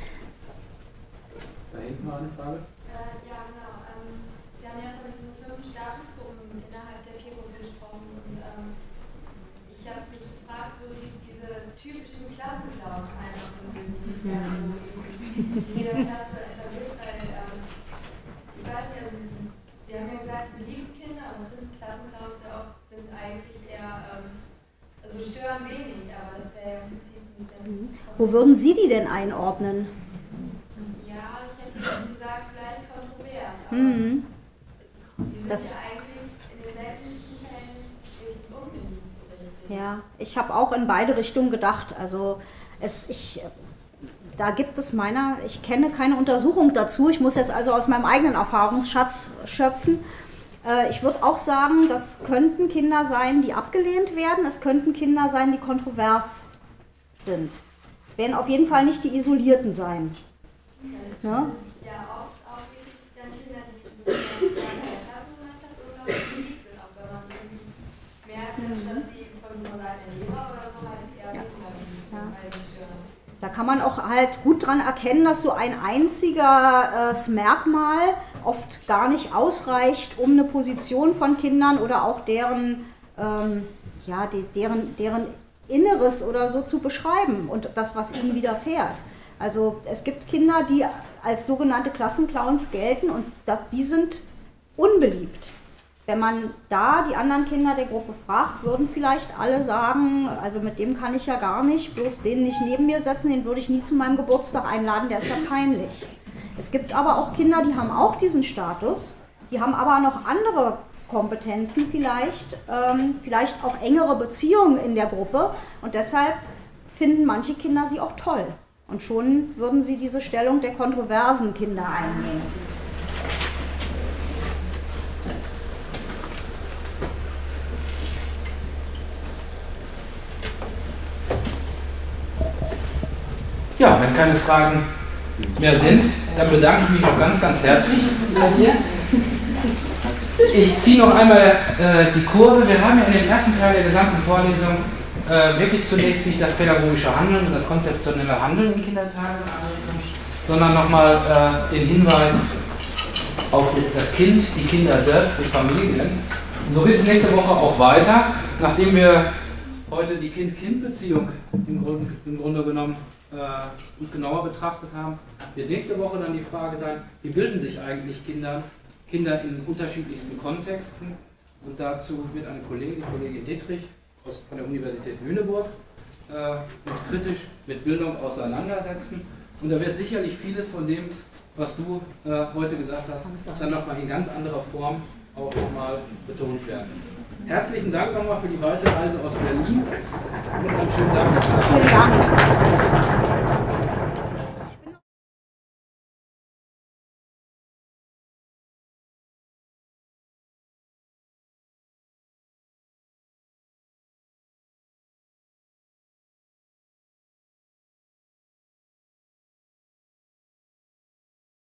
Da hinten mal eine Frage. Jeder Klasse etabliert, weil ich weiß nicht, also Sie haben ja gesagt, beliebte Kinder, aber es sind Klassenclowns ja auch, sind eigentlich eher, also stören wenig, aber das wäre ja im Prinzip ein bisschen Wo würden Sie die denn einordnen? Ja, ich hätte jetzt gesagt, vielleicht kontrovers. Mhm. Das ist ja eigentlich in den seltensten Fällen nicht unbeliebt so richtig. Ja, ich habe auch in beide Richtungen gedacht. Also da gibt es ich kenne keine Untersuchung dazu. Ich muss jetzt also aus meinem eigenen Erfahrungsschatz schöpfen. Ich würde auch sagen, das könnten Kinder sein, die abgelehnt werden. Es könnten Kinder sein, die kontrovers sind. Es werden auf jeden Fall nicht die Isolierten sein. Ne? Ja, oft auch wirklich dann Kinder, die in der Klassengemeinschaft oder beliebt sind, auch wenn man irgendwie merkt, dass sie von Seiten der Lehrer oder so halt eher weniger beliebt sind als Schüler. Da kann man auch halt gut dran erkennen, dass so ein einziges Merkmal oft gar nicht ausreicht, um eine Position von Kindern oder auch deren Inneres oder so zu beschreiben und das, was ihnen widerfährt. Also es gibt Kinder, die als sogenannte Klassenclowns gelten und die sind unbeliebt. Wenn man da die anderen Kinder der Gruppe fragt, würden vielleicht alle sagen, also mit dem kann ich ja gar nicht, bloß den nicht neben mir setzen, den würde ich nie zu meinem Geburtstag einladen, der ist ja peinlich. Es gibt aber auch Kinder, die haben auch diesen Status, die haben aber noch andere Kompetenzen vielleicht auch engere Beziehungen in der Gruppe und deshalb finden manche Kinder sie auch toll. Und schon würden sie diese Stellung der kontroversen Kinder einnehmen. Ja, wenn keine Fragen mehr sind, dann bedanke ich mich noch ganz, ganz herzlich bei dir. Ich ziehe noch einmal die Kurve. Wir haben ja in dem ersten Teil der gesamten Vorlesung wirklich zunächst nicht das pädagogische Handeln und das konzeptionelle Handeln in Kindertageseinrichtungen, sondern nochmal den Hinweis auf das Kind, die Kinder selbst, die Familien. Und so geht es nächste Woche auch weiter, nachdem wir heute die Kind-Kind-Beziehung im Grunde genommen uns genauer betrachtet haben, wird nächste Woche dann die Frage sein, wie bilden sich eigentlich Kinder in unterschiedlichsten Kontexten, und dazu wird eine Kollegin Dittrich von der Universität Lüneburg uns kritisch mit Bildung auseinandersetzen, und da wird sicherlich vieles von dem, was du heute gesagt hast, dann nochmal in ganz anderer Form auch nochmal betont werden. Herzlichen Dank nochmal für die Weiterreise aus Berlin und einen schönen Tag. Vielen Dank.